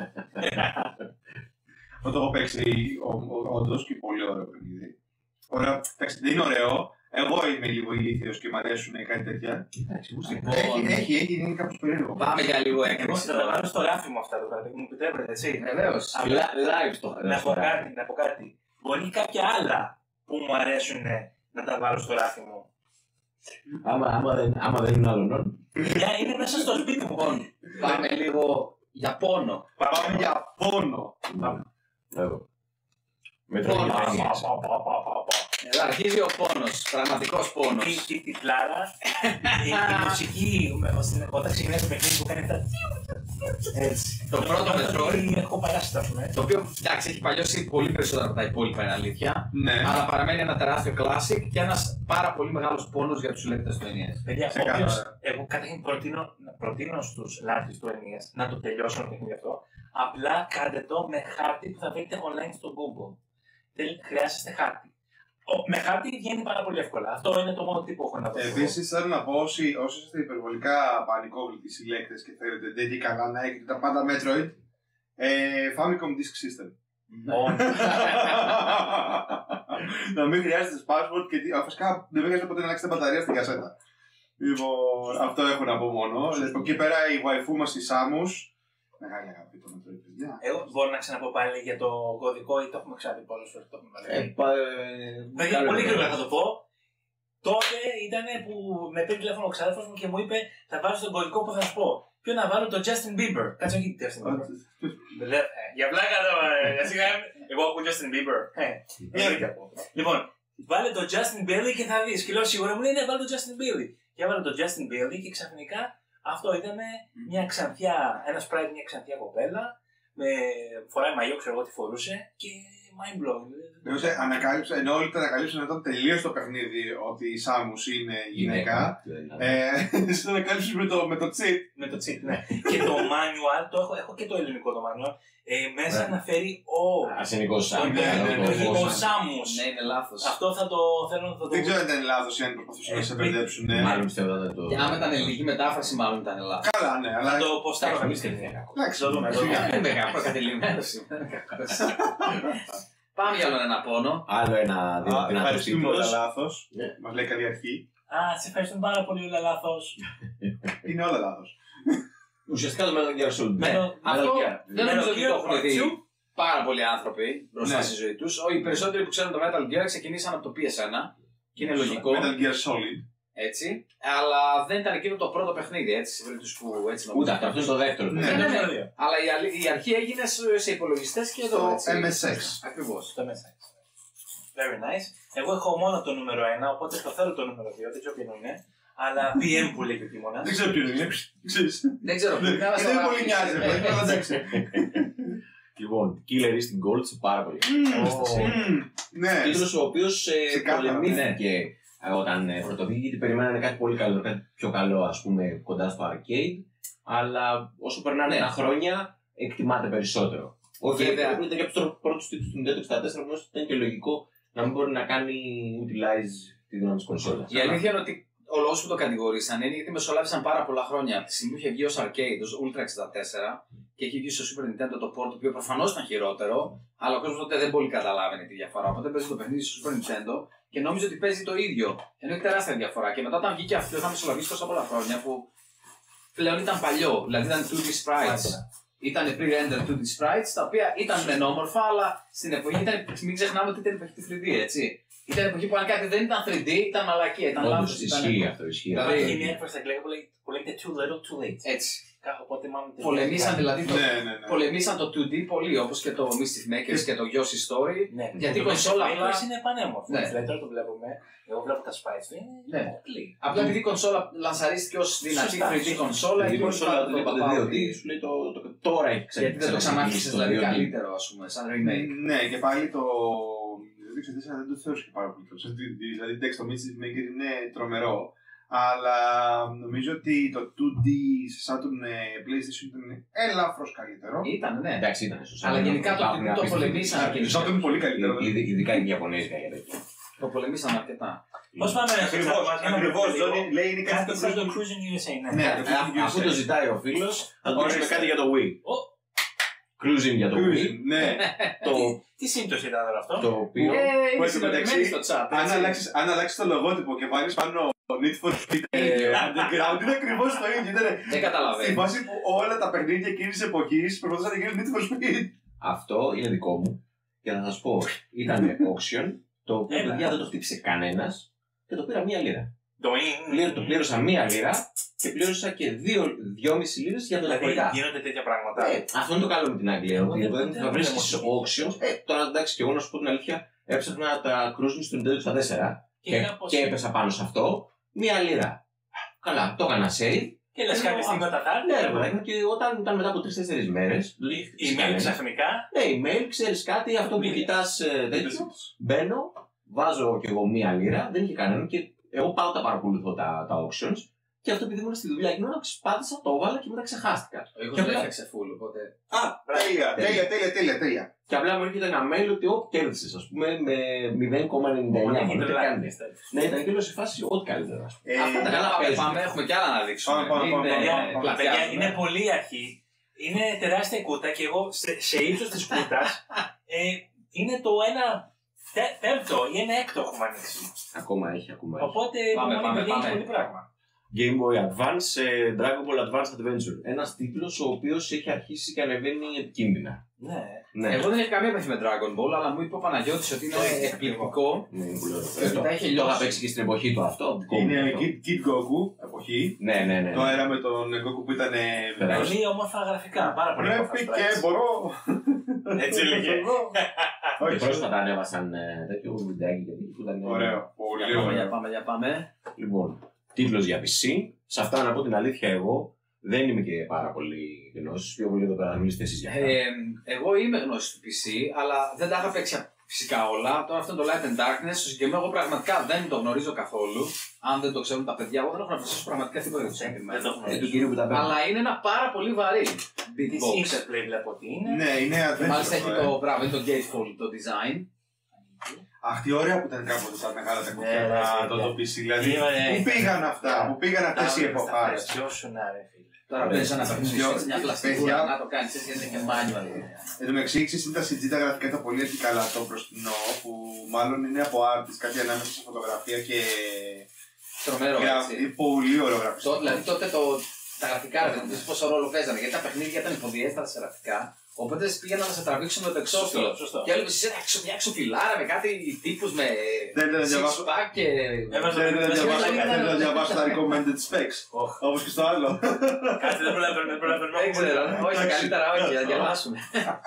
Αυτό το έχω παίξει ο- ο- όντως και πολύ ωραίο παιχνίδι. Ωραία, εντάξει, δεν είναι ωραίο. Εγώ είμαι λίγο ηλίθιος και μου αρέσουν κάτι τέτοια. Έχει, έχει, έχει, είναι κάπως περίεργο. Πάμε για λίγο Εγώ έκρηξη θα τα τώρα. βάλω στο ράφι μου αυτά το πράγμα, μου επιτρέπετε, έτσι. Βεβαίως. Αλλά- Λα- Live το Να πω χαρακτήρα. κάτι, να πω κάτι. Μπορεί κάποια άλλα που μου αρέσουν να τα βάλω στο ράφι μου. Άμα, άμα, δεν, άμα δεν είναι άλλον. Για είναι μέσα στο σπίτι μου. Πάμε λίγο για πόνο. Πάμε για πόνο. Εγώ. Με τραγικές ταινίες. Αρχίζει ο πόνος, πραγματικός πόνος. Η τυπλάρα, η μουσική, όταν ξεκινάει το παιχνίδι που κάνει αυτά. Έτσι. Το πρώτο Metroid, έχω παράσει, ας πούμε. το οποίο εντάξει έχει παλιώσει πολύ περισσότερα από τα υπόλοιπα, είναι αλήθεια. Ναι. Αλλά παραμένει ένα τεράστιο classic και ένας πάρα πολύ μεγάλος πόνος για τους συλλέκτες του ενιές. Παιδιά, Ξεκάθαρα. όποιος, εγώ καταρχήν προτείνω, προτείνω στους λάτρεις του ενιές να το τελειώσουν το παιχνίδι αυτό. Απλά κάντε το με χάρτη που θα βρείτε online στο Google. Δεν χρειάζεστε χάρτη. Ο, με χάρτη βγαίνει πάρα πολύ εύκολα. Αυτό είναι το μόνο τύπο που έχω να πω. Επίσης θέλω να πω όσοι, όσοι είστε υπερβολικά πανικόβλητοι συλλέκτες και θέλετε δεν και καλά να έχετε τα πάντα Metroid, ε, Famicom Disk System. Να μην χρειάζεται password και τι- φυσικά δεν χρειάζεται ποτέ να αλλάξετε μπαταρία στην κασέτα. Λοιπόν, αυτό έχω να πω μόνο. Από εκεί πέρα η waifu μας η Samus. Μεγάλη αγάπη το Metroid, παιδιά. Εγώ μπορώ να ξαναπώ πάλι για το κωδικό ή το έχουμε ξαναπεί πολλές φορές. Το έχουμε βάλει. Παιδιά, πολύ γρήγορα θα το πω. Τότε ήταν που με πήρε τηλέφωνο ο ξάδερφος μου και μου είπε θα βάλω τον κωδικό που θα σου πω. Ποιο να βάλω το Justin Bieber. Κάτσε όχι Justin Bieber. Λέω, ε, για πλάκα εδώ, ε, σιγά, εγώ ακούω Justin Bieber. Ε, εννοείται ακούω. Λοιπόν, βάλε το Justin Bieber και θα δεις. Και λέω σίγουρα μου λέει ναι, βάλε το Justin Bieber. Και έβαλε το Justin Bieber και ξαφνικά αυτό ήταν μια ξανθιά, ένα sprite, μια ξανθιά κοπέλα. Με φοράει μαγιό, ξέρω εγώ τι φορούσε και mind blowing. Νομίζω ανακάλυψα, ενώ όλοι τα ανακαλύψαν όταν τελείωσε το παιχνίδι ότι η Samus είναι γυναίκα. Εσύ το ανακάλυψες με το, με το cheat. Με το cheat, ναι. Και το manual, το έχω, έχω και το ελληνικό το manual. Ε, μέσα Ναι. αναφέρει ο. Αρσενικό Σάμου. Ναι, ναι, ναι, Όχι, ναι. ο Σάμους. Ναι, είναι λάθος. Αυτό θα το θέλω να το Δεν δω. ξέρω αν ήταν λάθος ή αν προσπαθούσαν να σε μπερδέψουν. ναι. Μάλλον πιστεύω ότι το. Και άμα ήταν ελληνική μετάφραση, μάλλον ήταν λάθος. Καλά, ναι, αλλά. Θα το ποστάρω κάποια στιγμή. Εντάξει, Το δούμε. το δούμε. Είναι μεγάλο προκατελημένο σήμερα. Πάμε για άλλο ένα πόνο. Άλλο ένα Α, δυνατό Ευχαριστούμε όλα τίτλος. λάθος. Ναι. Μας λέει καλή αρχή. Α, σε ευχαριστούμε πάρα πολύ, όλα λάθος. Είναι όλα λάθος. Ουσιαστικά το Metal Gear Solid. Ναι. Αυτό Metal Gear. δεν νομίζω ότι Metal το Gear έχουν δει Part πάρα πολλοί άνθρωποι μπροστά Ναι. στη ζωή τους. Οι περισσότεροι που ξέρουν το Metal Gear ξεκινήσαν από το πι ες ένα και είναι λογικό. Metal Gear Solid. Έτσι. Αλλά δεν ήταν εκείνο το πρώτο παιχνίδι, έτσι, σε περίπτωση που έτσι Ούτε νομίζω. αυτό, αυτό είναι το δεύτερο. Ναι, Ναι, ναι, ναι. ναι. Αλλά η, αλη- η αρχή έγινε σε- σε υπολογιστές και εδώ. Το έτσι. εμ ες εξ. Ακριβώς. Το μέσα. Very nice. Εγώ έχω μόνο το νούμερο ένα, οπότε το θέλω το νούμερο δύο, δεν ξέρω ποιο είναι. Αλλά πι εμ που λέει και ο Τίμωνας. Δεν ξέρω ποιο είναι. Ξέρεις. Δεν ξέρω. Δεν πρέπει να είμαστε δεν γράφει. πολύ νοιάζει. Ε, πρέπει να ε, εντάξει. Λοιπόν, Killer Instinct Gold σε πάρα πολύ. Μμμ, Ναι. Τίτλος ο οποίος ε, Ξεκάθαρα, πολεμήθηκε ε, όταν ε, πρωτοβγήκε, γιατί περιμένανε κάτι πολύ καλό, κάτι πιο καλό, ας πούμε, κοντά στο arcade. Αλλά όσο περνάνε Ναι. τα χρόνια, εκτιμάται περισσότερο. Όχι, Βέβαια. γιατί ήταν και από τους πρώτους τίτλους του Nintendo εξήντα τέσσερα, όμως ήταν και λογικό να μην μπορεί να κάνει utilize τη δύναμη της κονσόλας. Η αλήθεια είναι ότι ο λόγος που το κατηγορήσαν είναι γιατί μεσολάβησαν πάρα πολλά χρόνια. Από τη στιγμή που είχε βγει ως arcade, ως Ultra εξήντα τέσσερα και είχε βγει στο Super Nintendo το port, το οποίο προφανώς ήταν χειρότερο, αλλά ο κόσμος τότε δεν πολύ καταλάβαινε τη διαφορά. Οπότε παίζει το παιχνίδι στο Super Nintendo και νόμιζε ότι παίζει το ίδιο. Ενώ έχει τεράστια διαφορά. Και μετά όταν βγήκε αυτό, είχαν μεσολαβήσει τόσα πολλά χρόνια που πλέον ήταν παλιό. Δηλαδή ήταν two D sprites. Ήταν pre-render two D sprites, τα οποία ήταν μεν όμορφα, αλλά στην εποχή ήταν. Μην ξεχνάμε ότι ήταν εποχή του θρι ντι, έτσι. Ήταν εποχή που αν κάτι δεν ήταν θρι ντι, ήταν μαλακία. Ήταν Όντως, λάθος. Ήταν... ισχύει αυτό, ισχύει. Δηλαδή, Υπάρχει μια έκφραση στα αγγλικά που λέγεται- που λέγεται too little, too late. Έτσι. Οπότε μάλλον. Πολεμήσαν δηλαδή το, Ναι, ναι, ναι. πολεμήσαν το two D πολύ, όπως και το Mystic Makers και το Yoshi Story. Ναι, Γιατί το η κονσόλα Mystic απλά- Makers είναι πανέμορφο. Ναι. Δηλαδή τώρα το βλέπουμε. Εγώ βλέπω τα sprites του. Είναι Ναι. πολύ. Απλά επειδή η κονσόλα λανσαρίστηκε ως δυνατή Σωστά, θρι ντι σωστά. κονσόλα, Η η κονσόλα κονσόλα του το είπατε παπάω. δύο ντι, σου λέει το, το, τώρα έχει ξανά. Γιατί δεν το ξανάρχισες δηλαδή καλύτερο, ας πούμε, σαν remake. Ναι, και πάλι το. Το εξήντα τέσσερα δεν το θεώρησα και πάρα πολύ καλό. Δηλαδή, εντάξει, το Mystic Maker είναι τρομερό. Αλλά νομίζω ότι το two ντι σε Saturn ε, PlayStation ήταν ελαφρώς καλύτερο. Ήταν, ναι. Εντάξει, ήταν σωστά. Αλλά γενικά το Υπάρχουν τι το απίστευτοι. πολεμήσαν Α, και το Saturn είναι πολύ καλύτερο. Ειδ- Ειδικά η Ιαπωνέζικα για τέτοια. το πολεμήσαν αρκετά. Πώς πάμε να Ακριβώς, ακριβώς. Τζόνι, λέει είναι κάτι Κάτι σαν το το Cruising γιου ες έι, ναι. Ναι, Ε, α- Αφού το ζητάει ο φίλος, θα του δώσουμε Ορίστε. κάτι για το Wii. Ω. Cruising για το Wii. Cruising, ναι. Το, Τι σύμπτωση ήταν όλο αυτό. το οποίο. Ε, είναι Που συμπεριλημμένοι μεταξύ, στο chat. Αν έτσι. αλλάξεις, αν αλλάξεις το λογότυπο και βάλεις πάνω Need for Speed ε, Underground, είναι ακριβώς το ίδιο. Ήταν Δεν στη καταλαβαίνω. φάση που όλα τα παιχνίδια εκείνης της εποχής προσπαθούσαν να γίνουν Need for Speed. Αυτό είναι δικό μου. Και θα σας πω, ήταν auction, το οποίο Έλα. παιδιά δεν το χτύπησε κανένας και το πήρα μία λίρα. Doing. Το πλήρωσα μία λίρα και πλήρωσα και δύο, δυόμιση λίρες για τα Δηλαδή μεταφορικά. γίνονται τέτοια πράγματα. Ε, αυτό είναι το καλό με την Αγγλία. Ότι δεν- δεν δεν θα βρει βλέπω auctions. Ε, τώρα εντάξει, και εγώ να σου πω την αλήθεια, έψαχνα τα cruising στο Nintendo εξήντα τέσσερα και, κάπως- και έπεσα πάνω σε αυτό μία λίρα. Καλά, το έκανα save. Και λες κάποια στιγμή τα τάρτη. Ναι, ρε παιδάκι μου, και όταν ήταν μετά από τρεις τέσσερις μέρες. Email ξαφνικά. Ναι, email, ξέρεις κάτι, αυτό που Email. κοιτάς ε, τέτοιο. Μπαίνω, βάζω κι εγώ μία λίρα, δεν είχε κανένα και εγώ πάντα παρακολουθώ τα, τα auctions. Και αυτό επειδή ήμουν στη δουλειά εκείνη ώρα, πάτησα, το έβαλα και μετά ξεχάστηκα. Ο Ιγκος Και το απλά- έφτιαξε full, οπότε. Α, τέλεια, τέλεια, τέλεια, τέλεια, τέλεια. Και απλά μου έρχεται ένα mail ότι ό,τι κέρδισες, ας πούμε, με μηδέν κόμμα ενενήντα εννιά. Έχει Μου τρελά. κάνει. Ναι, ήταν και σε φάση ό,τι καλύτερα. ας πούμε. Ε, Αυτά τα καλά Πάμε, παίζουν. πάμε, έχουμε κι άλλα να δείξουμε. Πάμε, πάμε, Είναι, πάμε, πάμε, ε, πάμε. Παιδιά, πλατιάζουμε. είναι πολύ αρχή. Είναι τεράστια η κούτα και εγώ σε, σε ύψος της κούτας ε, είναι το ένα τε- πέμπτο ή ένα έκτο έχουμε ανοίξει. Ακόμα έχει, ακόμα έχει. Οπότε Πάμε, μόνο πάμε, επειδή έχει πάμε. πολύ πράγμα. Game Boy Advance, ε, Dragon Ball Advance Adventure. Ένας τίτλος ο οποίος έχει αρχίσει και ανεβαίνει επικίνδυνα. Ναι. Ναι, Εγώ δεν έχω καμία επαφή με Dragon Ball, αλλά μου είπε ο Παναγιώτης ότι είναι εκπληκτικό. ναι, είναι πολύ ωραίο. Και μετά έχει Το είχα λιώσει. παίξει και στην εποχή του αυτό. Είναι αυτό. Kid, Kid Goku, εποχή. Ναι, ναι, ναι. Το αέρα με τον Goku που ήταν. Περάσει. Πολύ όμορφα γραφικά. Πάρα πολύ όμορφα. Πρέπει και μπορώ. Έτσι έλεγε. Και Όχι, πρόσφατα ανέβασαν ε, τέτοιο βιντεάκι και τέτοιο που ήταν. ωραίο. Πολύ Για πάμε, για ωραίο. πάμε, για πάμε. Λοιπόν, τίτλος για πι σι. Σε αυτά να πω την αλήθεια, εγώ δεν είμαι και πάρα πολύ γνώσης. Πιο πολύ εδώ πέρα να μιλήσετε εσείς για αυτά. Ε, εγώ είμαι γνώση του πι σι, αλλά δεν τα είχα παίξει φυσικά όλα. Τώρα αυτό είναι το Light and Darkness. Στο συγκεκριμένο εγώ πραγματικά δεν το γνωρίζω καθόλου. Αν δεν το ξέρουν τα παιδιά, εγώ δεν έχω να προσθέσω πραγματικά τίποτα για το Δεν το συγκεκριμένο. Ε, του γνωρίζω. κύριου που τα παίρνει. Αλλά είναι ένα πάρα πολύ βαρύ Τη beatbox. Interplay βλέπω ότι είναι. Ναι, είναι adventure. Μάλιστα έχει αυτό, ε. το μπράβο, είναι το gatefold το design. Αχ, τι ωραία που ήταν κάποτε τα μεγάλα τα κουτιά, Ναι, τα- ναι, το ναι. το πι σι. Δηλαδή, Τι ωραία. πού πήγαν αυτά, πού πήγαν αυτές οι εποχάρες. Σταματιώσουν, ρε φίλε. Τώρα παίζει ένα παιχνίδι Δυο- έτσι, μια παιδιά. πλαστικούρα να το κάνει έτσι γιατί είναι και manual. Εν τω μεταξύ, εξής είναι τα σι τζι τα γραφικά τα πολύ έτσι καλά το μπροστινό, που μάλλον είναι από artist, κάτι ανάμεσα σε φωτογραφία και Τρομερό έτσι. γραφή. Πολύ ωραίο γραφικό. Το- Δηλαδή τότε το, τα γραφικά ρε παιδί μου, πόσο ρόλο παίζανε. Γιατί τα παιχνίδια ήταν υποδιέστατα σε γραφικά. Οπότε πήγαιναν να σε τραβήξουν με το εξώφυλλο. Σωστό, σωστό. Και έβλεπε εσύ ένα έξω, μια εξωφυλλάρα με κάτι τύπου με. Δεν ήθελα να διαβάσω. six pack και. Έβαζα Δεν ήθελα να το διαβάσω- παιχνίδι. δεν ήθελα να διαβάσω τα recommended specs. Οχ. Όπως και στο άλλο. Κάτσε, δεν προλαβαίνω, δεν προλαβαίνω. Δεν ξέρω. Όχι, Εντάξει. καλύτερα όχι, να διαβάσουμε.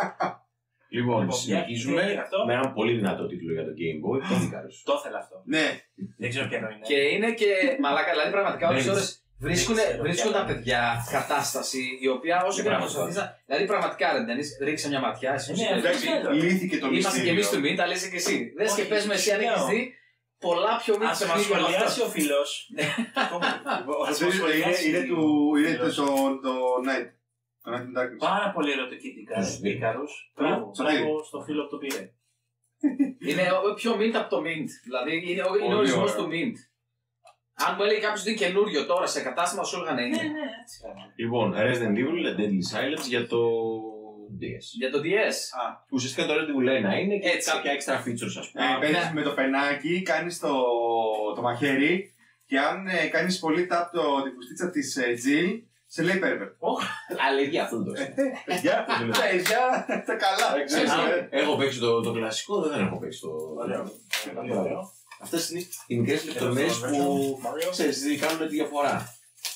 Λοιπόν, Λοιπόν, συνεχίζουμε για- για αυτό. με έναν πολύ δυνατό τίτλο για το Game Boy. Το Icarus. Το ήθελα αυτό. Ναι, Δεν ξέρω ποιο είναι. Και είναι και μαλάκα, δηλαδή πραγματικά όλε τι Δεν ώρε βρίσκουν, δεν ξέρω βρίσκουν ποια τα παιδιά κατάσταση η οποία όσο και να Μπράβο. προσπαθεί να. Δηλαδή πραγματικά ρε Ντένι, ρίξε μια ματιά. Εσύ, Ναι, εσύ, εντάξει, ξέρω. λύθηκε το είμαστε και εμεί του μυστήριο. Μιν, τα λε και εσύ. Δε και Όχι, πε με εσύ αν λέω. έχει δει πολλά πιο Μιν Ας μας παιχνίδια από σχολιάσει αυτό. ο φίλος. Ας Αυτό μας είναι- σχολιάσει Είναι ο του είναι φίλος. το το Night. Το Night in Darkness. Πάρα πολύ ωραίο το Kid Τους δύο. Icarus. Μπράβο, Στο μπράβο στο φίλο που το πήρε. Είναι ο- πιο Mint από το Mint. Δηλαδή είναι, ο- είναι ο Πολύ ορισμό ωραίο. του Mint. Αν μου έλεγε κάποιο ότι είναι καινούριο τώρα σε κατάστημα, σου έλεγα να Ναι, είναι. ναι, έτσι. Λοιπόν, Resident Evil, A Deadly Silence για το ντι ες. Για το ντι ες. Α, Ουσιαστικά το Resident Evil ένα είναι και Έτσι. κάποια extra features, ας πούμε. Ε, Α, παίζεις ναι. με το πενάκι, κάνεις το, το μαχαίρι και αν ε, κάνεις πολύ tap το, την κουστίτσα της ε, Jill, σε λέει pervert. Αλήθεια, αυτό το Ε, είναι. Παιδιά, παιδιά, τα καλά. Ξέρεις, Ε, ε, έχω παίξει το, το κλασικό, δεν έχω παίξει το. Ωραίο. Πολύ ωραίο. Αυτές είναι οι μικρές λεπτομέρειες που ξέρεις, τι κάνουν τη διαφορά.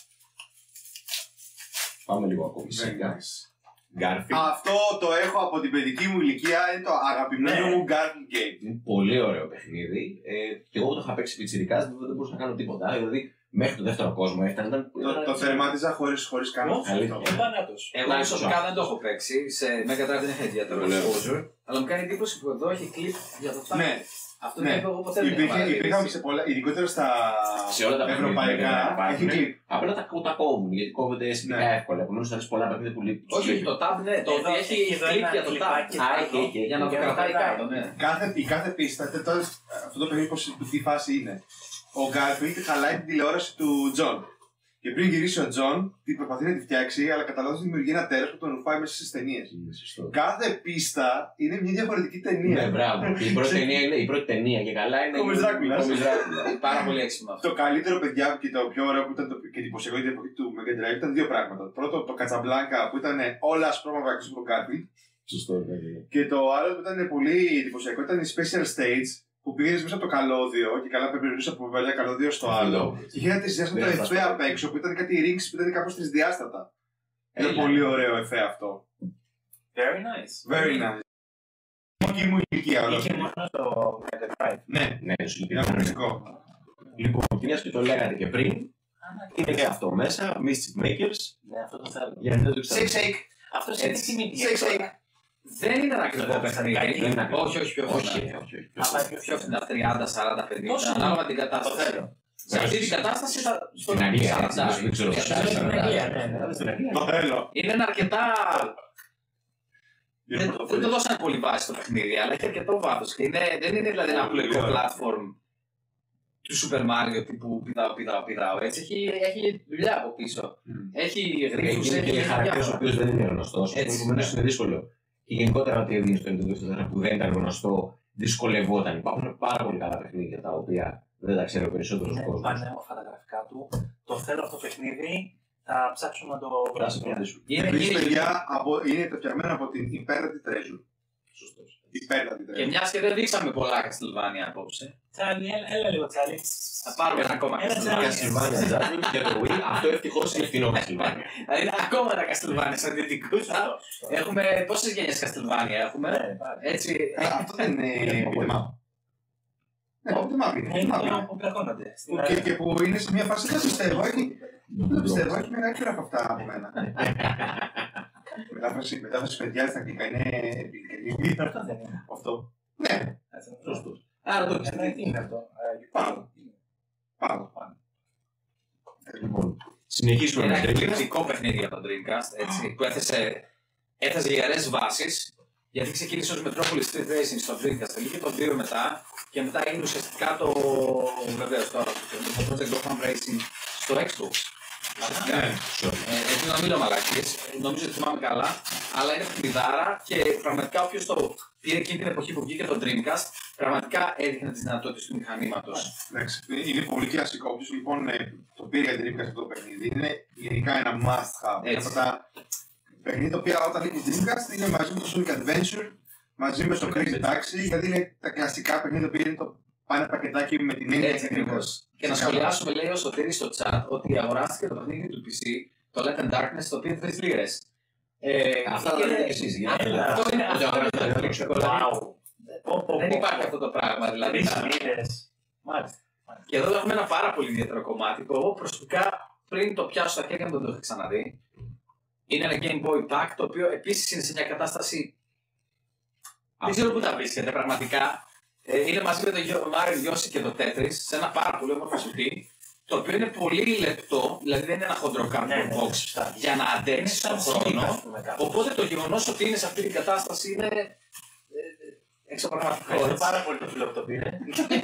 Πάμε λίγο ακόμη Very σιγά. nice. Garfield. Αυτό το έχω από την παιδική μου ηλικία, είναι το αγαπημένο Ναι. μου Garfield game. Είναι πολύ ωραίο παιχνίδι. Ε, και εγώ το είχα παίξει πιτσιρικάς, δεν, δεν μπορούσα να κάνω τίποτα. Δηλαδή, μέχρι το δεύτερο κόσμο έφτανε. Ήταν, Το, το θερμάτιζα χωρίς, χωρίς καν Ω, αυτό. αλήθεια. Είναι θάνατος. Εγώ Να, προσωπικά δεν το έχω παίξει. Σε Mega Drive δεν είχα ιδιαίτερο Πολύ ωραίο. exposure. Αλλά μου κάνει εντύπωση που εδώ έχει κλειπ για το θάνατο. Ναι, Αυτό ναι. είναι που εγώ ποτέ δεν υπήρχε, είχα υπήρχαν παρατηρήσει. σε πολλά, ειδικότερα στα Σε όλα τα παιχνίδια ευρωπαϊκά, υπάρχουν. έχει κλειπ. Απλά τα, τα κόβουν γιατί κόβονται σχετικά Ναι. εύκολα. Επομένως θα δεις πολλά παιχνίδια που λείπουν. Όχι, όχι, το tab ναι, το Εδώ ότι έχει έχει εδώ κλειπ ένα για το tab. κλιπάκι Α, κάτω. έχει, έχει, Για να το Για να κρατάει κρατάει. κάτω, ναι. Κάθε, η κάθε πίστα, τε- τώρα, αυτό το παιχνίδι πώς, τι φάση είναι. Ο Garfield χαλάει την τηλεόραση του Τζον. Και πριν γυρίσει ο Τζον, την προσπαθεί να τη φτιάξει, αλλά κατά λάθος δημιουργεί ένα τέρας που τον ρουφάει μέσα στις ταινίες. Είναι σωστό. Κάθε πίστα είναι μια διαφορετική Ναι, ταινία. μπράβο. Και η πρώτη ταινία είναι η πρώτη ταινία και καλά είναι. Κόμις Δράκουλας. Κόμις Δράκουλας. Πάρα πολύ έξυπνο αυτό. Το καλύτερο, παιδιά, και το πιο ωραίο που ήταν το, και εντυπωσιακό για την εποχή του Mega Drive ήταν δύο πράγματα. Το πρώτο, το Κατσαμπλάνκα που ήταν όλα ασπρόμαυρα εκτός από τον Garfield. Σωστό, βέβαια. Και το άλλο που ήταν πολύ εντυπωσιακό ήταν η Special Stage που πήγαινε μέσα από το καλώδιο και καλά περιορίσει από παλιά καλώδιο στο άλλο. Και είχε ένα τρισδιάστατο εφέ απ' έξω που ήταν κάτι rings που ήταν κάπως τρισδιάστατα. Ένα πολύ ωραίο εφέ αυτό. Very nice. Very nice. Μόνη μου ηλικία όλα. Είχε μόνο στο Mega Drive. Ναι, Ναι, το σου είναι αποκλειστικό. Λοιπόν, μιας και το λέγατε και πριν, είναι και αυτό μέσα, Mystic Makers, Ναι, αυτό το θέλω. για να το Shake, ξέρετε. shake. Αυτό σε τι σημαίνει. Shake, shake. Δεν είναι ένα ακριβό παιχνίδι. Δεν είναι ακριβό. Όχι, όχι, πιο Όχι, φθηνά. όχι, όχι. Άμα είναι Πιο φθηνά, τριάντα, σαράντα, πενήντα, Τόσο ανάλογα την Το κατάσταση. θέλω. Σε αυτή την κατάσταση θα στο Στην Αγγλία, σαράντα. έτσι, δεν ξέρω. Στην Αγγλία, ναι, ναι. Στην Αγγλία. Το θέλω. Είναι ένα αρκετά. Για Δεν, το δεν το δώσανε πολύ βάση στο παιχνίδι, αλλά έχει αρκετό βάθος. Και είναι- δεν είναι δηλαδή ένα απλοϊκό platform του Super Mario τύπου πηδάω, πηδάω, πηδάω. Έτσι έχει, έχει δουλειά από πίσω. Έχει γρήγορους, Είναι και χαρακτήρας ο οποίος δεν είναι γνωστός, Έτσι, επομένως ναι. είναι δύσκολο. Και γενικότερα ό,τι έδινε στο Nintendo εξήντα τέσσερα που δεν ήταν γνωστό, δυσκολευόταν. Υπάρχουν πάρα πολύ καλά παιχνίδια τα οποία δεν τα ξέρει ο περισσότερος Είναι κόσμος. πανέμορφα τα γραφικά του. Το θέλω αυτό το παιχνίδι. Θα ψάξω να το Θα βρω. σε φροντίσουν. Είναι, Επίσης, είναι- παιδιά, από- είναι φτιαγμένο από την υπέρτατη Treasure. Σωστός. Υπέρτατη Και Treasure. μια και δεν δείξαμε πολλά Castlevania απόψε. Τσάλι, έλα- έλα λίγο τσάλι. Θα πάρουμε ένα ακόμα Έλα, τσάλι. Castlevania. Castlevania Judgment για το Wii, αυτό ευτυχώς είναι φθηνό Castlevania. Δηλαδή είναι ακόμα ένα Castlevania σαν δυτικούς. Έχουμε πόσες γενιές Castlevania έχουμε. Ναι, πάρε. Έτσι. Α, Αυτό δεν είναι beat'em up. Ναι, beat'em up είναι. Είναι beat'em up είναι. το που πλακώνονται. Στην Που- και- Και που είναι σε μια φάση, δεν πιστεύω, έχει- δεν το πιστεύω, έχει μεγαλύτερα από αυτά από μένα. Μετάφραση, μετάφραση παιδιά στα αγγλικά είναι επικοινωνία. Αυτό δεν είναι. Αυτό. Ναι, Έτσι, αυτό. Σωστός. Άρα το Ε, ναι, τι είναι αυτό. Ε, Πάνω. πάνω, πάνω. Λοιπόν, συνεχίσουμε Ένα με την εκπληκτικό παιχνίδι για τον Dreamcast, έτσι, που έθεσε, έθεσε γερές βάσεις, γιατί ξεκίνησε ως Metropolis Street Racing στο Dreamcast, και το δύο μετά, και μετά έγινε ουσιαστικά το, βεβαίως τώρα, το Project Gotham Racing στο Xbox. Ουσιαστικά. Ναι. Ε, έτσι να μην λέω μαλακίες, νομίζω ότι θυμάμαι καλά, αλλά είναι παιχνιδάρα και πραγματικά όποιος το πήρε εκείνη την εποχή που βγήκε το Dreamcast, πραγματικά έδειχνε τις δυνατότητες του μηχανήματος. Εντάξει, είναι πολύ κλασικό. Όποιος λοιπόν ε, το πήρε για την Dreamcast αυτό το παιχνίδι, είναι γενικά ένα must have. Είναι Έτσι. από τα παιχνίδια τα οποία όταν έχει Dreamcast είναι μαζί με το Sonic Adventure, μαζί με το Crazy Taxi, γιατί είναι τα κλασικά παιχνίδια που είναι το πάνε πακετάκι με την έννοια Έτσι της ακριβώς. Dreamcast. Και να σχολιάσουμε, λέει ο Σωτήρης στο chat, ότι αγοράστηκε το παιχνίδι του πι σι, το Let and Darkness, το οποίο είναι τρεις λίρες. Ε, Αυτά τα και λέτε είναι- και εσείς. Έλα. Αυτό είναι Το αυτό είναι το αγοράζετε, εκπληκτικό. το Δηλαδή, Wow. Πω, πω, δεν πω, υπάρχει πω. αυτό το πράγμα. Δηλαδή, Τρεις να- λίρες. Μάλιστα. και εδώ έχουμε ένα πάρα πολύ ιδιαίτερο κομμάτι που εγώ προσωπικά πριν το πιάσω στα χέρια μου δεν το είχα ξαναδεί. Είναι ένα Game Boy Pack το οποίο επίσης είναι σε μια κατάσταση. Δεν ξέρω πού τα βρίσκεται πραγματικά. Ε, είναι μαζί με το Mario Yoshi και το Tetris σε ένα πάρα πολύ όμορφο σουτί. Το οποίο είναι πολύ λεπτό, δηλαδή δεν είναι ένα χοντρό Ναι, cardboard ναι, box σωστά. για να Είναι αντέξει σαν τον σύνηθα, ας χρόνο. πούμε, κάπου. Οπότε το γεγονός ότι είναι σε αυτή την κατάσταση είναι ε, εξωπραγματικό. Ευχαριστώ έτσι. πάρα πολύ το φίλο που το πήρε.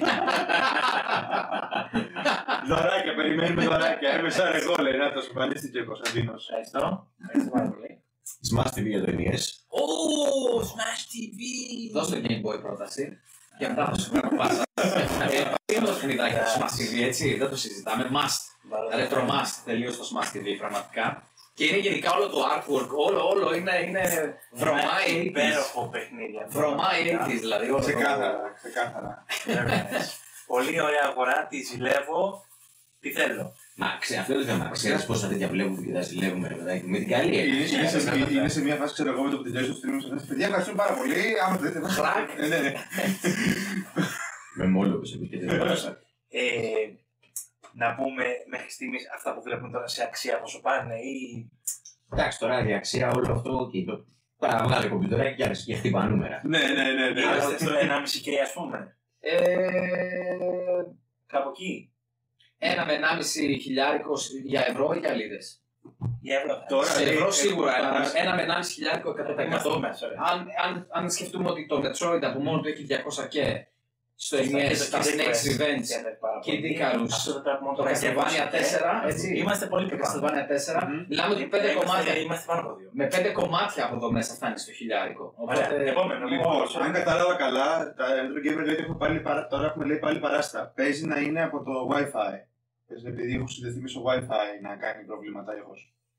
Δωράκια, περιμένουμε δωράκια. Είμαι σαν εγώ, λέει, να το συμπανίστηκε ο Κωνσταντίνος. Ευχαριστώ. Ευχαριστώ πάρα πολύ. Smash τι βι για το εν ι ες. Ω, Smash τι βι! Δώσ' το Game Boy πρόταση και μετά θα σου κάνω πάσα. Ε, Είναι το παιχνιδάκι το Smash τι βι, έτσι, δεν το συζητάμε. Must. Retro must, τελείως το Smash τι βι πραγματικά. Και είναι γενικά όλο το artwork, όλο, όλο είναι, είναι βρωμάει ογδόντα. Υπέροχο παιχνίδι. αυτό. Βρωμάει ογδόντα δηλαδή. όλο το- Ξεκάθαρα, ξεκάθαρα. Very nice. Πολύ ωραία αγορά, τη ζηλεύω. Τι θέλω. Μα ξέρει, αυτό είναι το θέμα. Ξέρει πόσα τέτοια βλέπουμε και τα ζηλεύουμε, ρε παιδάκι, με την καλή Είναι, έννοια. είναι, σε, είναι σε μια φάση, ξέρω εγώ, με το που τελειώσει το stream σας. Παιδιά, ευχαριστούμε πάρα πολύ. Άμα θέλετε, θα Χρακ. Ναι, ναι, ναι. Με μόλο που σε πει και δεν Ε, να πούμε μέχρι στιγμή αυτά που βλέπουμε τώρα σε αξία πόσο πάνε ή. Εντάξει, τώρα η αξία όλο αυτό και το. Πάρα βγάλε κομπιουτεράκι και άρχισε και χτύπα νούμερα. Ναι, ναι, ναι, ναι. Είμαστε στο ενάμιση και α πούμε. Ε, Κάπου εκεί. Ένα με ενάμιση χιλιάρικο για ευρώ ή για λίδες. Για ευρώ. Τώρα, Σε λέει, ευρώ σίγουρα έχουμε ένα, περάσει. ένα με ενάμιση χιλιάρικο εκατό τοις εκατό. Είμαστε μέσα. ωραία. Αν, αν, αν σκεφτούμε ότι το Metroid από μόνο του έχει διακόσια και στο εν ι ες, τα Snakes Revenge, Kid Icarus, Αυτό το πράγμα το Castlevania τέσσερα, έτσι. Είμαστε πολύ Το πιο πάνω. Castlevania τέσσερα, Μμμ. μιλάμε ότι πέντε Είμαστε- κομμάτια. Είμαστε πάνω από δύο. Με πέντε κομμάτια από εδώ μέσα φτάνει στο χιλιάρικο. Ωραία. Οπότε, Επόμενο. Λοιπόν, αν κατάλαβα καλά, τα Retro Gamer λέει ότι έχουμε πάλι παρά- τώρα έχουμε λέει πάλι παράστα. Παίζει να είναι από το Wi-Fi. Παίζει επειδή έχω συνδεθεί μέσω Wi-Fi να κάνει προβλήματα ήχος.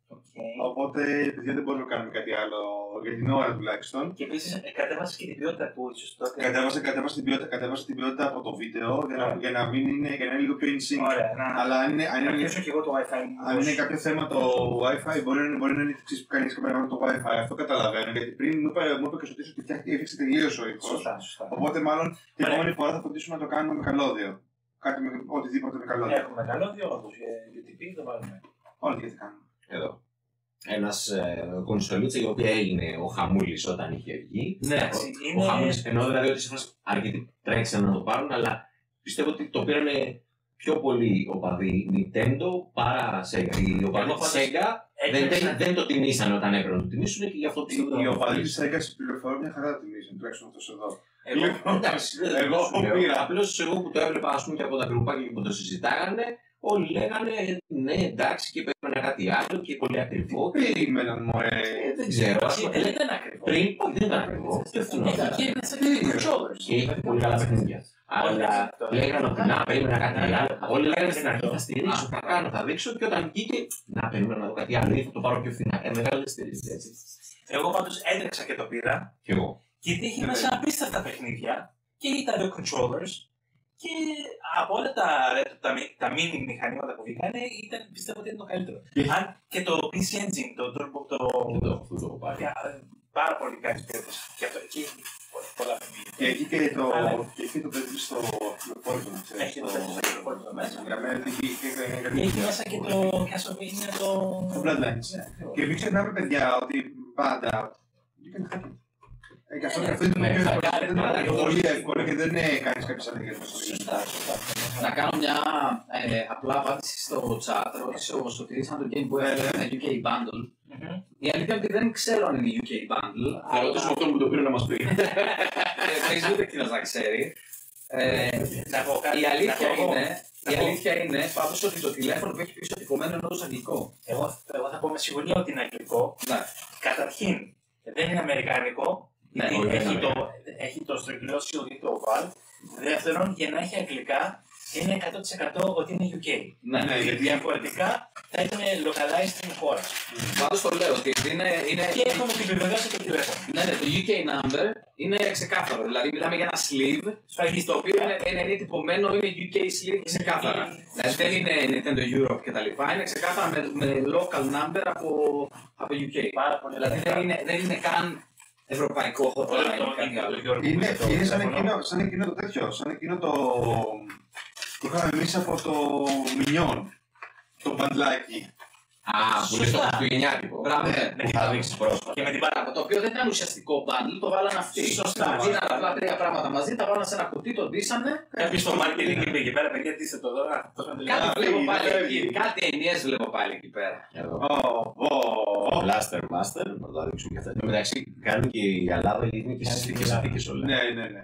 Okay. Οπότε, παιδιά, δεν μπορούμε να κάνουμε κάτι άλλο για την ώρα τουλάχιστον. Και επίσης κατέβασε και την ποιότητα που ίσως τότε. Κατέβασε, κατέβασε, την ποιότητα, κατέβασε την ποιότητα από το βίντεο για να, για να, μην είναι, για να είναι λίγο πιο in sync. Ωραία, να, Αλλά αν είναι, αν να είναι, πιέσω και εγώ το Wi-Fi. αν είναι κάποιο θέμα το Wi-Fi, μπορεί, μπορεί να είναι εξής που κανείς καμπέρα το Wi-Fi. Αυτό καταλαβαίνω. Γιατί πριν μου είπε, μου είπε και ο Σωτής ότι έφτιαξε τελείως ο ήχος. Σωστά, σωστά. Οπότε, μάλλον την επόμενη φορά θα φροντίσουμε να το κάνουμε με καλώδιο. Κάτι με οτιδήποτε με καλώδιο. Έχουμε καλώδιο, όντως. Για τι πει, το βάλουμε. Όλοι τι θα κάνουμε. Εδώ. Ένας ε, κονσολίτσα η οποία έγινε ο Χαμούλης όταν είχε βγει. Ναι, ο, είναι... ο Χαμούλης εννοώ δηλαδή ότι σύμφωνα αρκετοί τρέξαν να το πάρουν, αλλά πιστεύω ότι το πήραν πιο πολύ οπαδοί Nintendo παρά Sega. Οι οπαδοί της Sega δεν, δεν, δεν το τιμήσαν όταν έπρεπε να το τιμήσουν και γι' αυτό πιστεύω ότι. Οι οπαδοί της Sega στην πληροφορία μια χαρά το τιμήσαν, τουλάχιστον αυτός εδώ. Εγώ, εντάξει, εγώ πήρα. Απλώς εγώ που το έβλεπα ας πούμε, και από τα γκρουπάκια που το συζητάγανε, όλοι λέγανε ναι, εντάξει, και περίμενα κάτι άλλο και πολύ ακριβό. Περίμεναν, μωρέ. Δεν ξέρω. Δεν ήταν ακριβό. Πριν, όχι, δεν ήταν ακριβό. Και είχατε πολύ καλά παιχνίδια. Αλλά λέγανε ότι να, περίμενα κάτι άλλο. Όλοι λέγανε στην αρχή θα στηρίξω, θα κάνω, θα δείξω και όταν βγήκε να περίμενα να δω κάτι άλλο ή θα το πάρω πιο φθηνά. Ε, μεγάλη στήριξη έτσι. Εγώ πάντως έτρεξα και το πήρα. Κι εγώ. Γιατί είχε μέσα απίστευτα παιχνίδια και τα δύο controllers. Και από όλα τα, τα, τα mini μηχανήματα που βγήκανε, ήταν, πιστεύω ότι ήταν το καλύτερο. Αν και το πι σι Engine, το Turbo, το... το έχω πάρει. Πάρα πολύ καλή ποιότητα. Και αυτό εκεί πολλά παιχνίδια. Και έχει και το, και έχει το τέτοιο στο λεωφόρτο, να ξέρεις. Έχει το τέτοιο στο λεωφόρτο μέσα. Και έχει μέσα και το Castlevania, το... Το Bloodlines. Και μην ξεχνάμε, παιδιά, ότι πάντα... Και αυτό είναι πολύ εύκολο και δεν κάνεις κάποιες αναγκαίες. Να κάνω μια απλά απάντηση στο chat. Ρώτησε ο Σωτήρης αν το Game Boy Advance είναι γιου κέι Bundle. Η αλήθεια είναι ότι δεν ξέρω αν είναι γιου κέι Bundle. Θα ρωτήσουμε αυτόν που το πήρε να μας πει. Δεν ξέρω εκείνος να ξέρει. Η αλήθεια είναι, η αλήθεια είναι πάντως ότι το τηλέφωνο που έχει πίσω τυπωμένο είναι όντως αγγλικό. Εγώ θα πω με σιγουριά ότι είναι αγγλικό. Καταρχήν, δεν είναι αμερικάνικο. Ναι, γιατί έχει, το, έχει το στρογγυλό ή το Valve. Δεύτερον, για να έχει αγγλικά, είναι εκατό τοις εκατό ότι είναι γιου κέι. Ναι, ναι, γιατί διαφορετικά θα ήταν localized στην χώρα. Πάντως το λέω ότι είναι. είναι... Και έχουμε την επιβεβαίωση το τηλέφωνο. Ναι, ναι, το γιου κέι number είναι ξεκάθαρο. Δηλαδή, μιλάμε για ένα sleeve το οποίο είναι, είναι, είναι τυπωμένο, είναι γιου κέι sleeve ξεκάθαρα. Δηλαδή, δεν είναι Nintendo Europe κτλ. Είναι ξεκάθαρα με, με local number από, από γιου κέι. Δηλαδή, δεν είναι, δεν είναι καν. Ευρωπαϊκό hotline. Είναι, είναι σαν, εκείνο, σαν εκείνο το τέτοιο, σαν εκείνο το που είχαμε εμείς από το Μινιόν, το μπαντλάκι. Α, που είναι στο χριστουγεννιάτικο. Μπράβο, που θα δείξεις πρόσφατα. Και με την παράδοση. Το οποίο δεν ήταν ουσιαστικό bundle, το βάλανε αυτοί. Σωστά. Γίνανε απλά τρία πράγματα μαζί, τα βάλανε σε ένα κουτί, το ντύσανε. Κάποιος στο marketing είπε εκεί πέρα, παιδιά, τι είστε το δώρο. Κάτι βλέπω πάλι εκεί. Κάτι ενιαίες βλέπω πάλι εκεί πέρα. Blaster Master, να το δείξουμε και αυτά. Εν τω μεταξύ, κάνουν και η Ελλάδα γιατί είναι και στις δικές αδίκες όλα. Ναι, ναι, ναι.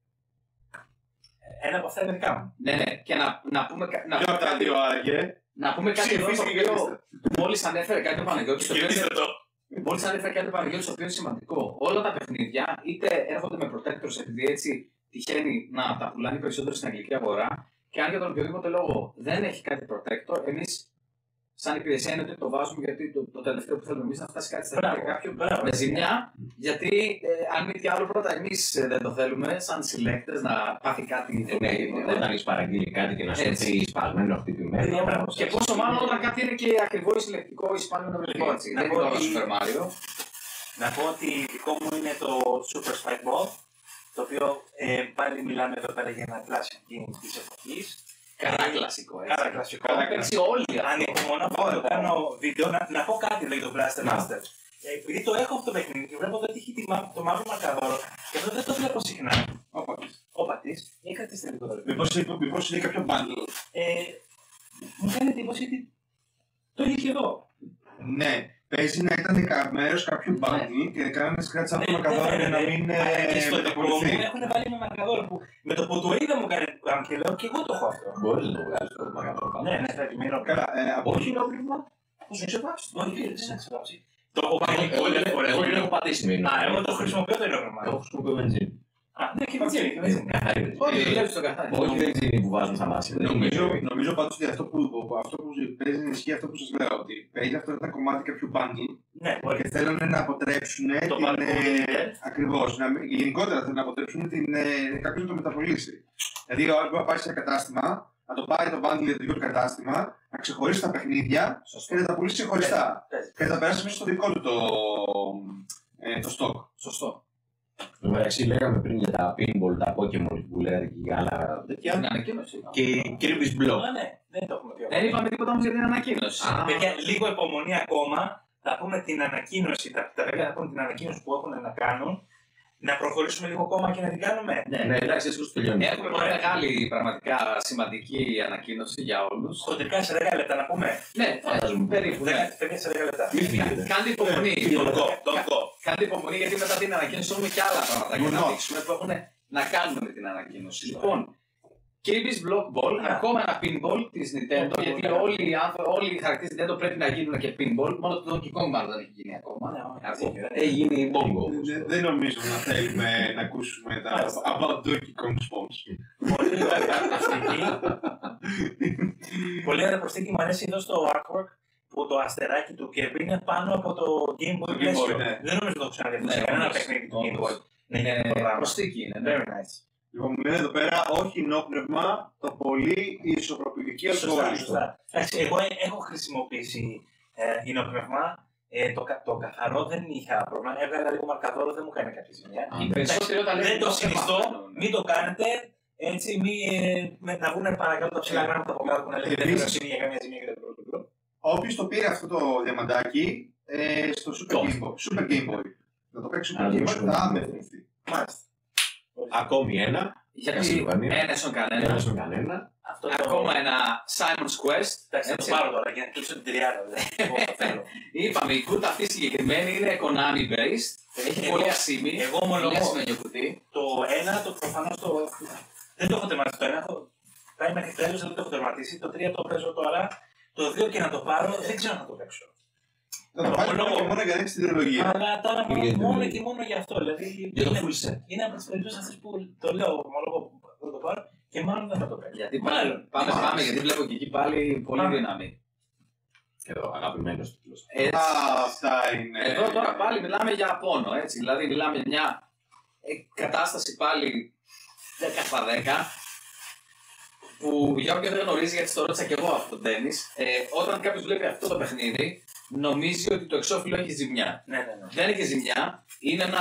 Ένα από αυτά είναι δικά μου. Ναι, ναι. Και να πούμε κάτι. Ποιο από τα δύο άραγε. Να πούμε κάτι εδώ το οποίο μόλις ανέφερε κάτι ο Παναγιώτης. Μόλις ανέφερε κάτι ο Παναγιώτης, το οποίο είναι σημαντικό. Όλα τα παιχνίδια είτε έρχονται με protectors επειδή έτσι τυχαίνει να τα πουλάνε περισσότερο στην αγγλική αγορά. Και αν για τον οποιοδήποτε λόγο δεν έχει κάτι protector, εμείς σαν υπηρεσία είναι ότι το βάζουμε γιατί το, το τελευταίο που θέλουμε εμείς να φτάσει κάτι στα χέρια κάποιου με ζημιά. Γιατί ε, αν μη τι άλλο, πρώτα εμείς ε, δεν το θέλουμε, σαν συλλέκτες να πάθει κάτι. Όταν έχεις παραγγείλει κάτι και να σου πει σπασμένο χτυπημένο. Και πόσο μάλλον όταν κάτι είναι και ακριβό ή συλλεκτικό ή σπασμένο γλυκό έτσι. Δεν είναι το Super Mario. Να πω ότι δικό μου είναι το Super Spikeball, το οποίο ε, πάλι μιλάμε εδώ πέρα για ένα classic game της εποχής. Καλά κλασικό, έτσι. Καλά κλασικό. Καλά παίξει όλοι. Ανυπομονώ να κάνω βίντεο, να, να πω κάτι για το Blaster Master. Επειδή το έχω αυτό το παιχνίδι και βλέπω ότι έχει το μαύρο μαρκαδόρο και αυτό δεν το βλέπω συχνά. Όπα της, ή κρατήστε λίγο τώρα. Μήπως είναι κάποιο bundle. Μου κάνει εντύπωση ότι το είχε και εδώ. Ναι. Παίζει να ήταν μέρος κάποιου bundle και κάνανε scratch από το μαρκαδόρο για να μην μεταπολουθεί. Έχουν βάλει με μαρκαδόρο που με το που το είδα μου κάνει και λέω και εγώ το έχω αυτό. Μπορείς να το βγάλεις το μαρκαδόρο. Ναι, ναι, θα επιμένω. Καλά, όχι είναι πρόβλημα. Πώς είναι ξεβάψει. Όχι, δεν είναι ξεβάψει. Το έχω βάλει πολλές φορές. Εγώ δεν έχω πατήσει μήνυμα. Α, εγώ το χρησιμοποιώ το υλόγραμμα. Εγώ χρησιμοποιώ βενζίνη. Α, ναι, και βενζίνη. και βενζίνη. Όχι, δουλεύει στο καθάρι. Όχι βενζίνη που βάζουν στα μάτια. Νομίζω, νομίζω πάντως ότι αυτό που, αυτό που παίζει να ισχύει αυτό που σας λέω, ότι παίζει αυτό ένα κομμάτι κάποιου bundle Ναι, μπορεί. και θέλουν να αποτρέψουν Το την. παρκούδι, Ε, ναι. ακριβώς. Να, μην- γενικότερα θέλουν να αποτρέψουν την, ε, κάποιος να το μεταπωλήσει. Δηλαδή, ο άλλος μπορεί να πάει σε ένα κατάστημα, να το πάρει το bundle για το δικό του κατάστημα, να ξεχωρίσει τα παιχνίδια και να τα πουλήσει ξεχωριστά. Παίζει. Και να τα περάσει μέσα στο δικό του το, ε, το stock. Σωστό. Στο μεταξύ, λέγαμε πριν για τα pinball, τα Pokémon που λέγατε και για άλλα τέτοια. Την ανακοίνωση. Και Kirby's Block. Α, ναι, δεν το έχουμε πει. Δεν είπαμε τίποτα όμως για την ανακοίνωση. Α. Παιδιά, λίγο υπομονή ακόμα. Θα πούμε την ανακοίνωση. Τα, τα παιδιά θα πούμε την ανακοίνωση που έχουν να κάνουν. Να προχωρήσουμε λίγο ακόμα και να την κάνουμε. Ναι, εντάξει, εσύ το τελειώνει. Έχουμε μια μεγάλη, πραγματικά σημαντική ανακοίνωση για όλους. Χοντρικά σε δέκα λεπτά να πούμε. Ναι, φαντάζομαι περίπου. ναι. δέκα σε δέκα λεπτά. Μη φύγετε. Κάντε υπομονή. Don't go, don't go. Κάντε υπομονή γιατί μετά την ανακοίνωση έχουμε και άλλα πράγματα για να Good δείξουμε που έχουν να κάνουν με την ανακοίνωση. Λοιπόν, Kirby's Block Ball, ακόμα ένα pinball της Nintendo, γιατί όλοι οι, άνθρω- όλοι οι χαρακτήρες της Nintendo πρέπει να γίνουν και pinball, μόνο το Donkey Kong μάλλον δεν έχει γίνει ακόμα. Ακόμα. Έχει γίνει bongo. Δεν- Δεν νομίζω να θέλουμε να ακούσουμε τα about Donkey Kong spawns. Πολύ ωραία προσθήκη. Πολύ ωραία προσθήκη. Μου αρέσει εδώ στο artwork που το αστεράκι του Kirby είναι πάνω από το Game Boy Το Game Boy, πλαίσιο. ναι. Δεν νομίζω ότι το έχω ξαναδεί αυτό σε Ναι, κανένα όντως. παιχνίδι του Game Όντως. Boy. Ναι, είναι αυτό το Είναι πράγμα. προσθήκη είναι. ναι. Very nice. Λοιπόν, μου λένε εδώ πέρα, όχι νόπνευμα, το πολύ ισοπροπητική Σωστά, αλκοόλ. σωστά. Εντάξει, εγώ ε- έχω χρησιμοποιήσει ε, υνοπνεύμα. Ε, το, κα- το καθαρό δεν είχα πρόβλημα. Έβγαλα λίγο μαρκαδόρο, δεν μου κάνει κάποια ζημιά. Οι περισσότεροι όταν Δεν λένε το νόπνευμα, συνιστώ, μαθαίνουν. μην το κάνετε. Έτσι, μη, ε, με- να βγουν παρακάτω τα ψηλά γράμματα από κάτω που να λέγεται δεν Επίσης- έχει για καμία ζημία και δεν πρόβλημα. Όποιος το πήρε αυτό το διαμαντάκι ε, στο Super Game Boy, Super Game Boy. Να το παίξει Super Α, Game το Boy, Super θα Game Boy. αμεθυνθεί. Μάλιστα. Ακόμη ένα. Γιατί Castlevania. ένα στον κανένα. Ένα στον κανένα. Αυτό το- Ακόμα ένα Simon's Quest. Εντάξει, θα το έτσι. πάρω τώρα για να κλείσω την τριάδα. δηλαδή. Εγώ το θέλω. Είπαμε, η κούρτα αυτή συγκεκριμένη είναι Konami based. Έχει Εγώ- πολύ ασήμι. εγώ ομολογώ. Πολύ ασημένιο κουτί. Το ένα, το προφανώς το. Δεν το έχω τερματίσει το ένα. Έχω πάει μέχρι τέλος, δεν το έχω τερματίσει. Το τρία το παίζω τώρα. Το δύο και να το πάρω, δεν ξέρω να το παίξω. Θα το πάρει μόνο και μόνο για να έχει την τριλογία. Αλλά τώρα Και για την μόνο ταινία. και μόνο για αυτό. Δηλαδή, Για το είναι- full set. Είναι από τις περιπτώσεις αυτές που το λέω ομολογώ που θα το πάρω και μάλλον δεν θα το παίξω. Γιατί Μάλλον. πάμε, πάμε, Μάλλον. πάμε, γιατί βλέπω και εκεί πάλι πολύ Πάμε. δύναμη. Εδώ, αγαπημένος τίτλος. Έτσι. Α, αυτά είναι. Εδώ τώρα πάλι μιλάμε για πόνο, έτσι. Δηλαδή μιλάμε για μια ε, κατάσταση πάλι δέκα στα δέκα που για όποιον δεν γνωρίζει, γιατί το ρώτησα και εγώ αυτό το τέννις, ε, όταν κάποιος βλέπει αυτό το παιχνίδι, νομίζει ότι το εξώφυλλο έχει ζημιά. Ναι, ναι, ναι. Δεν έχει ζημιά, είναι ένα...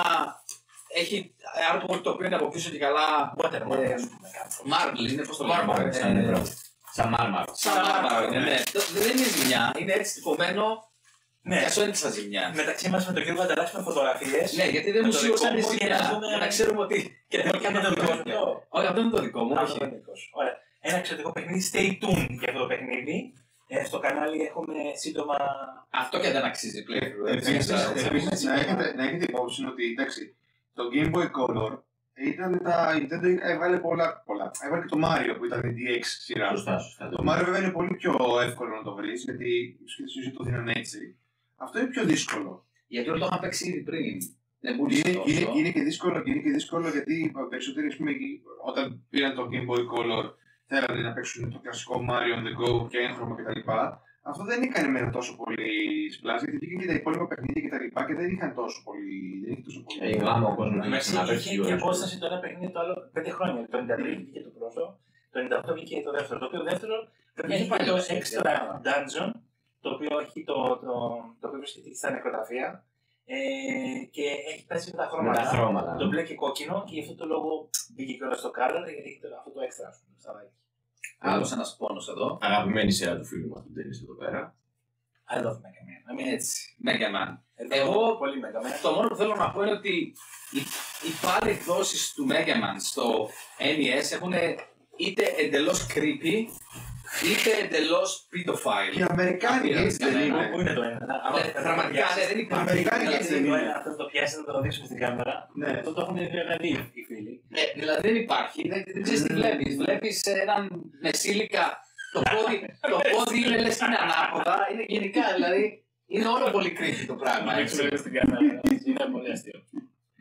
Έχει artwork το οποίο είναι από πίσω και καλά... Watermark, ε, ας πούμε, κάπως. Marble, είναι πώς το Μάρμαρο, λέμε. σαν ε, νερό. Σαν μάρμαρο. Σαν μάρμαρο είναι, ναι. Το- Δεν είναι ζημιά, είναι έτσι τυπωμένο Ναι, και αυτό είναι σαν ζημιά. μεταξύ μας με τον κύριο θα ανταλλάξουμε φωτογραφίες. Ναι, γιατί δεν Με μου το σίγουρα αν είναι δικό μου, ζημιά, για να δούμε για να αν- ξέρουμε ότι... Και δεν είναι το δικό σου. Όχι, αυτό είναι το δικό μου, Α, όχι. το δικό σου. Ωραία. Ένα εξαιρετικό παιχνίδι. Stay tuned για αυτό το παιχνίδι. Ε, στο κανάλι έχουμε σύντομα. Αυτό και δεν αξίζει playthrough. έτσι. Επίσης, Έτσι. επίσης, να έχετε- να έχετε υπόψη ότι εντάξει, το Game Boy Color ήταν τα. Η Nintendo έβγαλε πολλά. πολλά. Έβγαλε και το Mario που ήταν η ντι εξ σειρά. Σωστά, σωστά. Το Mario βέβαια είναι πολύ πιο εύκολο να το βρει γιατί σχεδόν το δίνανε έτσι. Αυτό είναι πιο δύσκολο. Γιατί όλοι το είχαν παίξει ήδη πριν. Δεν μπορούσε Είναι, είναι, τόσο. είναι, και δύσκολο και είναι και δύσκολο γιατί οι περισσότεροι ας πούμε, όταν πήραν το Game Boy Color θέλανε να παίξουν το κλασικό Mario on the Go και έγχρωμο κτλ. Αυτό δεν έκανε εμένα τόσο πολύ σπλάζ γιατί πήγαν και τα υπόλοιπα παιχνίδια και τα λοιπά και δεν είχαν τόσο πολύ. Δεν είχε τόσο πολύ. Έχει γάμο ο κόσμος να Μέσα να παίξει είχε δύο και ώρες. απόσταση το ένα παιχνίδι το άλλο πέντε χρόνια. Το ενενήντα τρία βγήκε το πρώτο, το ενενήντα οκτώ βγήκε το δεύτερο. Το οποίο το δεύτερο Είναι έχει και το παλιό, extra dungeon, το οποίο έχει το, το, το οποίο βρίσκεται στα νεκροταφεία ε, και έχει πέσει με τα Με τα χρώματα. χρώματα. Το μπλε και κόκκινο και γι' αυτό το λόγο μπήκε και όλα στο color γιατί έχει το- αυτό το extra ας πούμε, σταδάκι. Άλλος ένας πόνος εδώ. Αγαπημένη σειρά του φίλου μας του Ντένις εδώ πέρα. I love Mega Man. I mean, Έτσι. Mega Man. εδώ Εγώ- πολύ Mega Man. Το μόνο που θέλω να πω είναι ότι οι, οι πάλι εκδόσεις του Mega Man στο εν ι ες έχουν είτε εντελώς creepy, είτε εντελώς pedophile. Και οι Αμερικάνοι Αυτή έτσι δεν είναι. είναι. Πού είναι το ένα? Ναι, πραγματικά ναι, δεν υπάρχει. Αμερικάνοι Δηλαδή, έτσι δεν το είναι. ένα, αυτό το πιάσει να το δείξουμε στην κάμερα. Ναι. Αυτό το έχουν δει οι φίλοι. Ναι, δηλαδή δεν υπάρχει, δεν, δεν ξέρεις τι βλέπεις. Βλέπεις έναν μεσήλικα, το πόδι, το πόδι είναι λες είναι ανάποδα, είναι γενικά δηλαδή, είναι όλο πολύ creepy το πράγμα. Να έτσι. δείξουμε λίγο στην κάμερα. Είναι πολύ αστείο.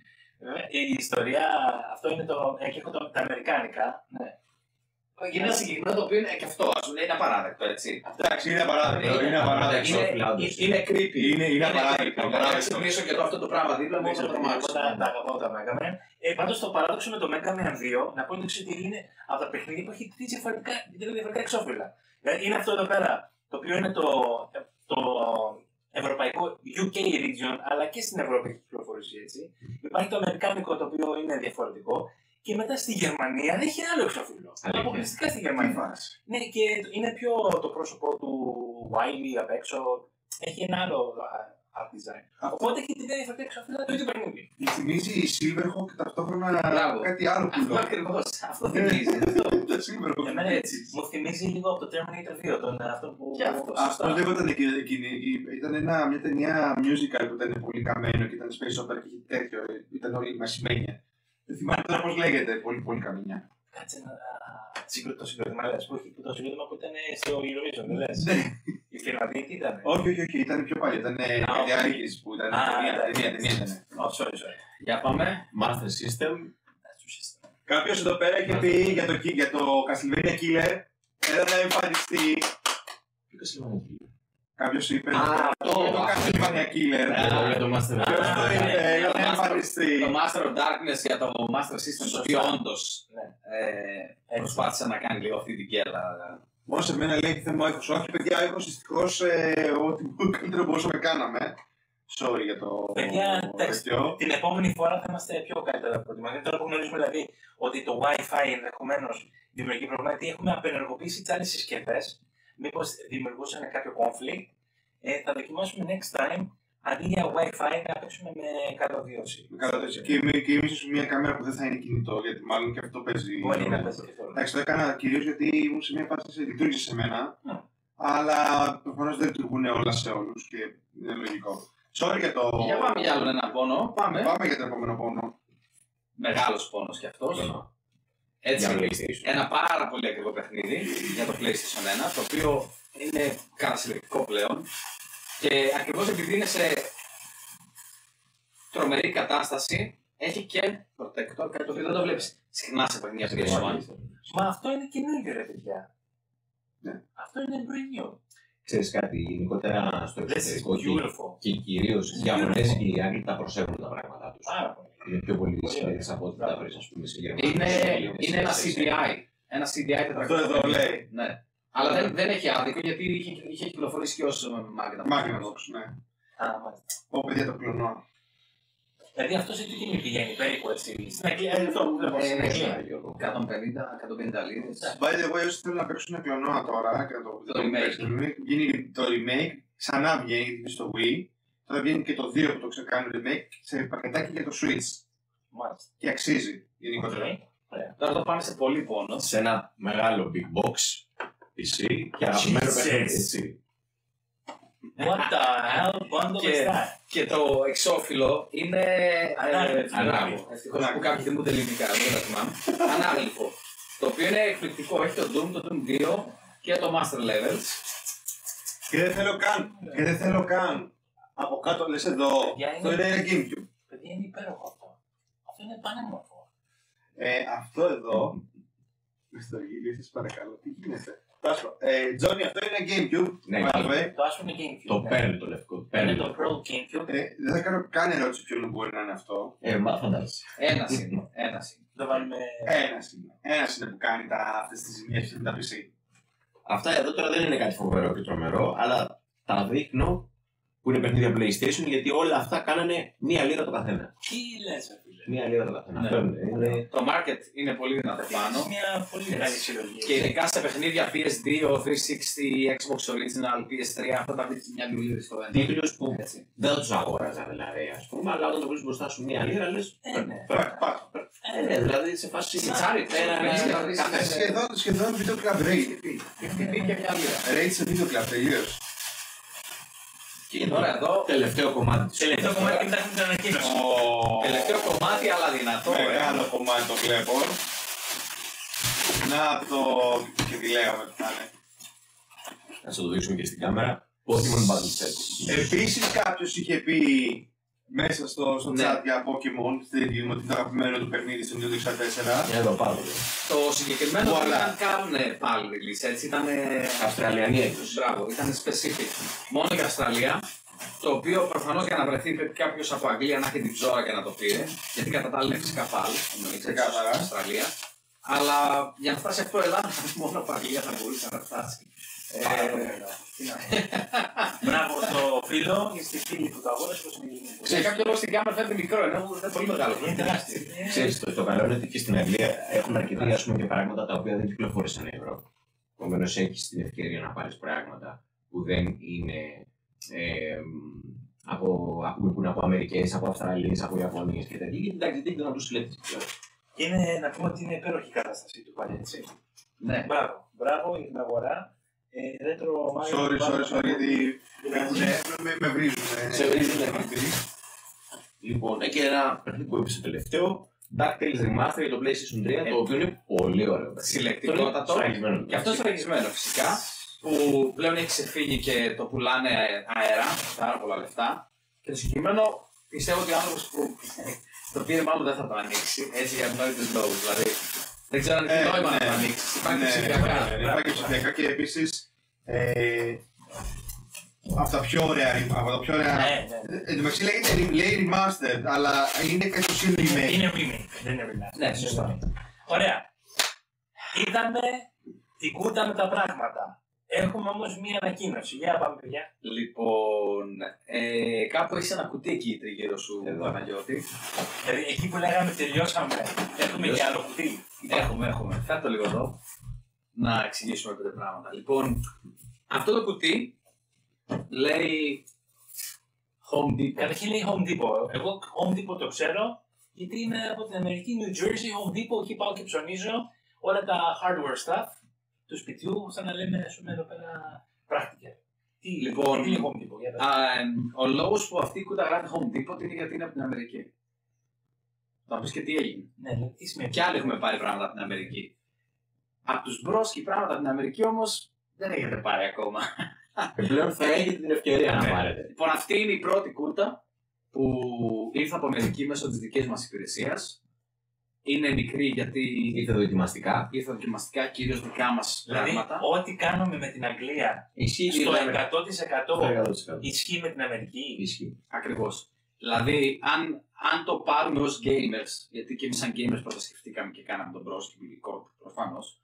Η ιστορία, αυτό είναι το. Εκεί έχω τα αμερικάνικα. Ναι. Είναι ένα συγκεκριμένο το οποίο είναι και αυτό, ας πούμε, είναι απαράδεκτο, έτσι. Εντάξει, είναι απαράδεκτο. Είναι απαράδεκτο. Είναι creepy. Είναι, είναι απαράδεκτο. Να ξυπνήσω και το αυτό το πράγμα δίπλα μου, Δεν θα ξέρω, το τρομάξω. τα τα αγαπάω τα Mega Man. Ε, Πάντως το παράδοξο με το Mega Man δύο, να πω είναι ότι είναι από τα παιχνίδια που έχει τρία διαφορετικά, διαφορετικά εξώφυλλα. Δηλαδή είναι αυτό εδώ πέρα, το οποίο είναι το, το ευρωπαϊκό γιου κέι region, αλλά και στην Ευρώπη έχει κυκλοφορήσει έτσι. Υπάρχει το αμερικάνικο το οποίο είναι διαφορετικό. Και μετά στη Γερμανία έχει άλλο εξώφυλλο. Αποκλειστικά στη Γερμανία. Ναι, και είναι πιο το πρόσωπο του Wiley απ' έξω. Έχει ένα άλλο art design. Οπότε έχει την διαφορετικά εξώφυλλα το ίδιο παιχνίδι. Μου θυμίζει η Silverhawk και ταυτόχρονα κάτι άλλο που Αυτό λέω. ακριβώς, αυτό θυμίζει. Το Silverhawk. Εμένα έτσι. Μου θυμίζει λίγο από το Terminator δύο, τον αυτό που. Και αυτό. Αυτό δεν ήταν εκείνη. εκείνη. Ήταν ένα, μια ταινία musical που ήταν πολύ καμένο και ήταν space opera και είχε τέτοιο. Ήταν όλοι μασημένια. Δεν θυμάμαι τώρα πώς λέγεται. Πολύ, πολύ καμινιά. Κάτσε να. Συγκρού- Το συγκρότημα λες, που έχει- που το συγκρότημα που ήταν στο Eurovision, δεν λες. Η Φιλανδία τι ήταν. Όχι, όχι, όχι. Ήταν πιο παλιό. Ήταν κάτι Άρικης που ήταν. Α, Ταινία, εντάξει. ταινία, ταινία ήταν. Oh, sorry, sorry. Για πάμε. Master System. Κάποιος εδώ πέρα είχε πει για το, για το Castlevania Killer. Έλα να εμφανιστεί. Ποιο Castlevania? Κάποιος είπε. Α, αυτό. Το Castlevania Killer. Ε, Για το Master Ποιος το System. είπε, έλα Το να Master- εμφανιστεί. Το Master of Darkness για το Master System, το οποίο όντως Ναι. ε, προσπάθησε να κάνει λίγο αυτή την κέλα. Μόνο σε μένα λέει θέμα ήχος. Όχι, παιδιά, ο ήχος δυστυχώς ε, ό,τι καλύτερο μπορούσαμε κάναμε. Sorry για το Παιδιά, εντάξει, τέτοιο. την επόμενη φορά θα είμαστε πιο καλύτερα προετοιμασμένοι. Τώρα που γνωρίζουμε δηλαδή ότι το Wi-Fi ενδεχομένως δημιουργεί προβλήματα, γιατί έχουμε απενεργοποιήσει τι άλλες συσκευές, μήπως δημιουργούσαν κάποιο conflict, ε, θα δοκιμάσουμε next time αντί για Wi-Fi να παίξουμε με καταβίωση. Με καταθέση. Και, με- και ίσως μια κάμερα που δεν θα είναι κινητό, γιατί μάλλον και αυτό παίζει. Μπορεί να παίζει και αυτό. Εντάξει, το έκανα κυρίως γιατί ήμουν σε μια φάση σε λειτουργήσε σε μένα. Ναι. Αλλά προφανώς δεν λειτουργούν όλα σε όλους και είναι λογικό. Sorry για το. Για πάμε για άλλον ένα πόνο. Πάμε. Πάμε για τον επόμενο πόνο. Μεγάλος πόνος κι αυτός. Για Έτσι, PlayStation. ένα πάρα πολύ ακριβό παιχνίδι για το PlayStation ένα, το οποίο είναι κατασυλλεκτικό πλέον. Και ακριβώς επειδή είναι σε τρομερή κατάσταση, έχει και protector, κάτι το οποίο δεν το βλέπεις συχνά σε παιχνίδια πι ες βαν. Μα αυτό είναι καινούργιο ρε παιδιά. Ναι. Αυτό είναι brand new. Ξέρεις κάτι, γενικότερα στο This is εξωτερικό και, beautiful. και κυρίως οι Ιαπωνέζοι και οι Άγγλοι τα προσέχουν τα πράγματά τους. Πάρα πολύ. Είναι πιο πολύ συνήθεις από ό,τι τα βρεις, ας πούμε, σε Γερμανία. Είναι, σε είναι ένα σε- σι ντι άι. Ένα σι ντι άι Αυτό εδώ λέει. Ναι. Αλλά δεν, δεν έχει άδικο γιατί είχε, είχε κυκλοφορήσει και ως Magnavox. Magnavox, ναι. Α, μάλιστα. Ω, παιδιά, το κλονώ. Δηλαδή αυτό σε τι τιμή πηγαίνει περίπου έτσι. Στην Αγγλία, ε, αυτό που βλέπω στην Ε, Αγγλία. Γιώργο. εκατόν πενήντα εκατόν πενήντα λίρες. By the way, όσοι θέλουν να παίξουν κλονό τώρα και να το Το remake. το remake, γίνει το remake, ξανά βγαίνει στο Wii. Τώρα βγαίνει και το δύο που το ξεκάνει remake σε πακετάκι για το Switch. Μάλιστα. Και αξίζει γενικότερα. Οκ. Ωραία. Τώρα το πάμε σε πολύ πόνο. Σε ένα μεγάλο big box πι σι και αγαπημένο Jesus. παιχνίδι, έτσι. What the hell bundle Και- is that? Και το εξώφυλλο είναι Ανάγλυφο. ανάγλυφο. Ευτυχώς που κάποιοι δεν μου ελληνικά, δεν τα θυμάμαι. Ανάγλυφο. Το οποίο είναι εκπληκτικό. Έχει το Doom, το Doom δύο και το Master Levels. Και δεν θέλω καν. Και δεν θέλω καν. Από κάτω λες εδώ. Παιδιά, Αυτό είναι- είναι ένα GameCube. Παιδιά είναι υπέροχο αυτό. Αυτό είναι πανέμορφο. Ε, αυτό εδώ. Με στο γύριο, σας παρακαλώ. Τι γίνεται. Τάσο, ε, Τζόνι, αυτό είναι GameCube. Ναι, by the way. Το άσπρο είναι GameCube. Το ναι. παίρνει το λευκό. Είναι Παίρνει το το. Pearl GameCube. Ε, δεν θα κάνω καν ερώτηση ποιον μπορεί να είναι αυτό. Ε, μα φαντάζεσαι. Ένα είναι. Ένα είναι. Το βάλουμε. Ένας είναι. Ένας είναι που κάνει τα, αυτές τις ζημίες με τα πι σι. Αυτά εδώ τώρα δεν είναι κάτι φοβερό και τρομερό, αλλά τα δείχνω που είναι παιχνίδια PlayStation γιατί όλα αυτά κάνανε μία λίρα το καθένα. Τι λες, ρε φίλε. Μία λίρα το καθένα. Ναι. Αυτό είναι. είναι- Το market είναι πολύ δυνατό πάνω. Είναι μια πολύ μεγάλη συλλογή. Και ειδικά σε παιχνίδια πι ες δύο, τριακόσια εξήντα, Xbox Original, πι ες τρία, αυτά τα βρίσκεις μια λίρα στο ένα. Τίτλους που Έτσι. δεν τους αγόραζα δηλαδή, ας πούμε, αλλά όταν το βρεις μπροστά σου μία λίρα λες. Ε, ναι. Πάρ, πάρ. Ε, ναι, δηλαδή σε φάση. Τσάρι, Ένα, παίρνεις ένα, και ένα, θα δεις κάθε- μέσα. Σχεδόν, σχεδόν βίντεο κλαμπ rate. Μπήκε μια λίρα. Rate σε βίντεο κλαμπ, τελείως. Και τώρα εδώ, Τελευταίο κομμάτι της. Τελευταίο κομμάτι και μετά έχουμε την ανακοίνωση. τελευταίο κομμάτι αλλά δυνατό. ε. Μεγάλο κομμάτι το βλέπω. Να το. Και τι λέγαμε τι θα είναι. Να σας το δείξουμε και στην κάμερα. Pokemon Battle Set. Επίσης κάποιος είχε πει μέσα στο, στο Ναι. chat για Pokemon Stadium ότι το αγαπημένο του παιχνίδι στο Nintendo εξήντα τέσσερα. Εδώ πάνω. Το συγκεκριμένο δεν Voilà. ήταν καν πάλι release, έτσι ήταν. Αυστραλιανή έκδοση. Μπράβο, ήταν specific. Μόνο για Αυστραλία. Το οποίο προφανώς για να βρεθεί πρέπει κάποιος από Αγγλία να έχει την ψώρα και να το πήρε. Γιατί κατά τα άλλα είναι φυσικά πάλι. Ξεκάθαρα. Αυστραλία. Αλλά για να φτάσει αυτό η Ελλάδα, μόνο από Αγγλία θα μπορούσε να φτάσει. Ε, τι να πω. Μπράβο στο φίλο και στη φίλη που το αγόρασε όπως είναι ελληνικό. Σε κάποιο λόγο στην κάμερα φαίνεται μικρό, ενώ είναι πολύ μεγάλο. Είναι τεράστιο. Ξέρεις, το, το καλό είναι ότι και στην Αγγλία έχουν αρκετοί ας πούμε, και πράγματα τα οποία δεν κυκλοφόρησαν στην Ευρώπη. Επομένως, έχεις την ευκαιρία να πάρεις πράγματα που δεν είναι ε, από, από, που είναι από Αμερικές, από Αυστραλίες, από Ιαπωνίες και τέτοια. Γιατί εντάξει, δεν να τους λέτε. Και είναι να πούμε ότι είναι υπέροχη η κατάσταση του πάλι, έτσι. Ναι. Μπράβο, μπράβο για την αγορά. Ε, Retro Mario. Sorry, sorry, sorry, γιατί Ναι. με, με βρίζουν. Σε βρίζουν, ναι. Λοιπόν, και ένα παιχνίδι που έπαιξε τελευταίο, DuckTales Remaster για το PlayStation τρία, το οποίο είναι πολύ ωραίο. Συλλεκτικότατο. Σφραγισμένο. Και αυτό είναι σφραγισμένο φυσικά. Που πλέον έχει ξεφύγει και το πουλάνε αέρα, πάρα πολλά λεφτά. Και το συγκεκριμένο πιστεύω ότι ο άνθρωπος που το πήρε μάλλον δεν θα το ανοίξει. Έτσι για νόητους λόγους. Δηλαδή δεν ξέρω αν έχει νόημα να το ανοίξει. Υπάρχει ψηφιακά. Υπάρχει ψηφιακά και επίσης ε, από τα πιο ωραία. Από τα πιο ωραία. Ναι, ναι. Εν τω μεταξύ λέγεται λέει remastered, αλλά είναι κατ' ουσίαν remake. Είναι remake, δεν είναι remake. Ναι, σωστά. Ωραία. Είδαμε την κούτα με τα πράγματα. Έχουμε όμως μία ανακοίνωση. Για πάμε, παιδιά. Λοιπόν, ε, κάπου έχει ένα κουτί εκεί τριγύρω σου, Εδώ. Παναγιώτη. Δηλαδή, εκεί που λέγαμε τελειώσαμε. Έχουμε και άλλο κουτί. Έχουμε, έχουμε. Φέρτε το λίγο εδώ. Να εξηγήσουμε πέντε πράγματα. Λοιπόν, αυτό το κουτί λέει Home Depot. Καταρχήν λέει Home Depot. Εγώ Home Depot το ξέρω, γιατί είμαι από την Αμερική, New Jersey, Home Depot, εκεί πάω και ψωνίζω όλα τα hardware stuff του σπιτιού, σαν να λέμε, ας πούμε, εδώ πέρα πρακτικά. Τι Λοιπόν, τι είναι Home Depot, για πες. Α, ε, ο λόγος που αυτή η κούτα γράφει Home Depot είναι γιατί είναι από την Αμερική. Θα πεις και τι έγινε. Ναι, δηλαδή, τι σημαίνει. Κι άλλοι έχουμε πάρει πράγματα από την Αμερική. Από τους μπρόσκι πράγματα από την Αμερική όμως δεν έχετε πάρει ακόμα. Πλέον θα έχετε την ευκαιρία να Ναι. πάρετε. Λοιπόν, αυτή είναι η πρώτη κούτα που ήρθε από Αμερική μέσω της δικής μας υπηρεσίας. Είναι μικρή γιατί Ήρθε δοκιμαστικά. ήρθε δοκιμαστικά κυρίως δικά μας Δηλαδή, πράγματα. ό,τι κάνουμε με την Αγγλία Ισχύει στο δηλαδή. εκατό τοις εκατό Στο εκατό τοις εκατό. ισχύει με την Αμερική. Ισχύει. Ακριβώς. Δηλαδή, αν, αν το πάρουμε ως gamers, γιατί και εμείς σαν gamers πρώτα σκεφτήκαμε και κάναμε τον μπρόσκι Corp προφανώς,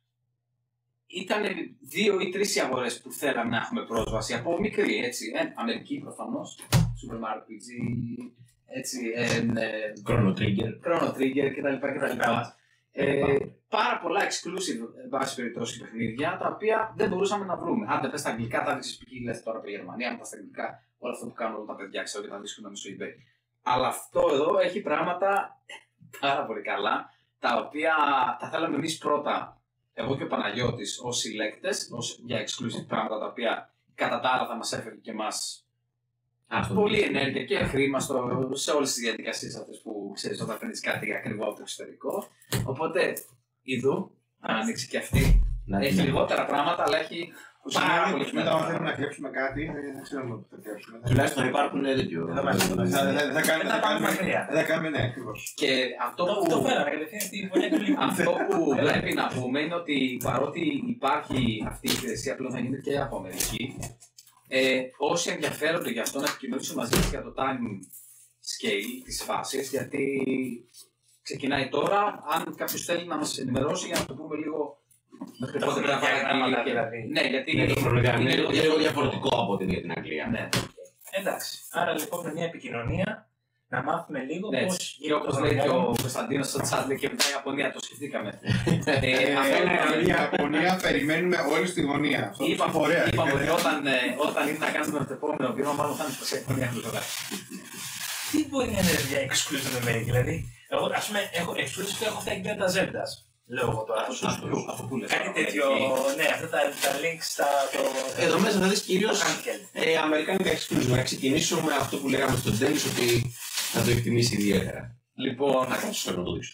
ήταν δύο ή τρεις οι αγορές που θέλαμε να έχουμε πρόσβαση από μικρή, έτσι, ε, Αμερική προφανώς, Super Mario πι τζι, έτσι, ε, ε, Chrono Trigger. Chrono Trigger κτλ. κτλ. Ε, πάρα πολλά exclusive, εν πάση περιπτώσει, παιχνίδια τα οποία δεν μπορούσαμε να βρούμε. Αν δεν πες στα αγγλικά, τα δείξεις ποικίλες τώρα από τη Γερμανία, αν τα στα αγγλικά, όλο αυτό που κάνουν όλα τα παιδιά, ξέρω και τα βρίσκουμε στο eBay. Αλλά αυτό εδώ έχει πράγματα πάρα πολύ καλά, τα οποία τα θέλαμε εμείς πρώτα, εγώ και ο Παναγιώτης, ως συλλέκτες, ως για exclusive πράγματα τα οποία κατά τα άλλα θα μας έφερε και εμάς Αυτό πολύ ενέργεια και χρήμα στο, σε όλες τις διαδικασίες αυτές που ξέρεις όταν φέρνεις κάτι ακριβό από το εξωτερικό. Οπότε, ειδού, να ανοίξει και αυτή. Να Έχει την- λιγότερα πράγματα, αλλά έχει πάρα πολύ Μετά, όταν θέλουμε σημαντικά. να κλέψουμε κάτι, δεν ξέρουμε πού θα κλέψουμε. Τουλάχιστον θα υπάρχουν τέτοιο. Δεν θα μας- Δεν θα- δεν θα κάνουμε- Δεν θα πάμε μακριά. δεν θα κάνουμε, ναι, ακριβώς. Και αυτό Το, το που, φέραμε κατευθείαν στη βολιά του λίγου. αυτό που πρέπει να πούμε είναι ότι παρότι υπάρχει αυτή η υπηρεσία πλέον θα γίνεται και από Αμερική, ε, όσοι ενδιαφέρονται για αυτό να επικοινωνήσουν μαζί μας για το time scale της φάσης, γιατί ξεκινάει τώρα, αν κάποιος θέλει να μας ενημερώσει για να το πούμε λίγο μέχρι Τα πότε πρέπει να χρονοδιαγράμματα βάλει. δηλαδή. Ναι, γιατί Είναι το χρονοδιάγραμμα. είναι Είναι λίγο λίγο διαφορετικό από ό,τι για την Αγγλία. Ναι. Εντάξει. Άρα λοιπόν με μια επικοινωνία να μάθουμε λίγο Ναι, πώς και γίνεται το όπως λέει και ο χρονοδιάγραμμα. Κωνσταντίνος στο chat, λέει και μετά η Ιαπωνία, το σκεφτήκαμε. Ε, Ε, αυτό είναι- η Ιαπωνία περιμένουμε όλοι στη γωνία. Αυτό Είπαμε, είναι ωραία. είπαμε ότι όταν, ε, όταν είναι να κάνουμε το επόμενο βήμα, μάλλον θα είναι στο Ιαπωνία γλυκά. Τι μπορεί να είναι μια exclusive American, δηλαδή. Εγώ, ας πούμε, έχω exclusive, έχω αυτά εκεί τα Zeldas. Λέω εγώ τώρα. Αυτό που- αυτό που λες. Κάτι τέτοιο, ναι, αυτά τα, τα links στα. Το... Εδώ μέσα θα δεις κυρίως Handheld. ε, αμερικάνικα exclusive. Να ξεκινήσω με αυτό που λέγαμε στο τέλος ότι θα το εκτιμήσει ιδιαίτερα. Λοιπόν, Να κάτσω να το δείξω.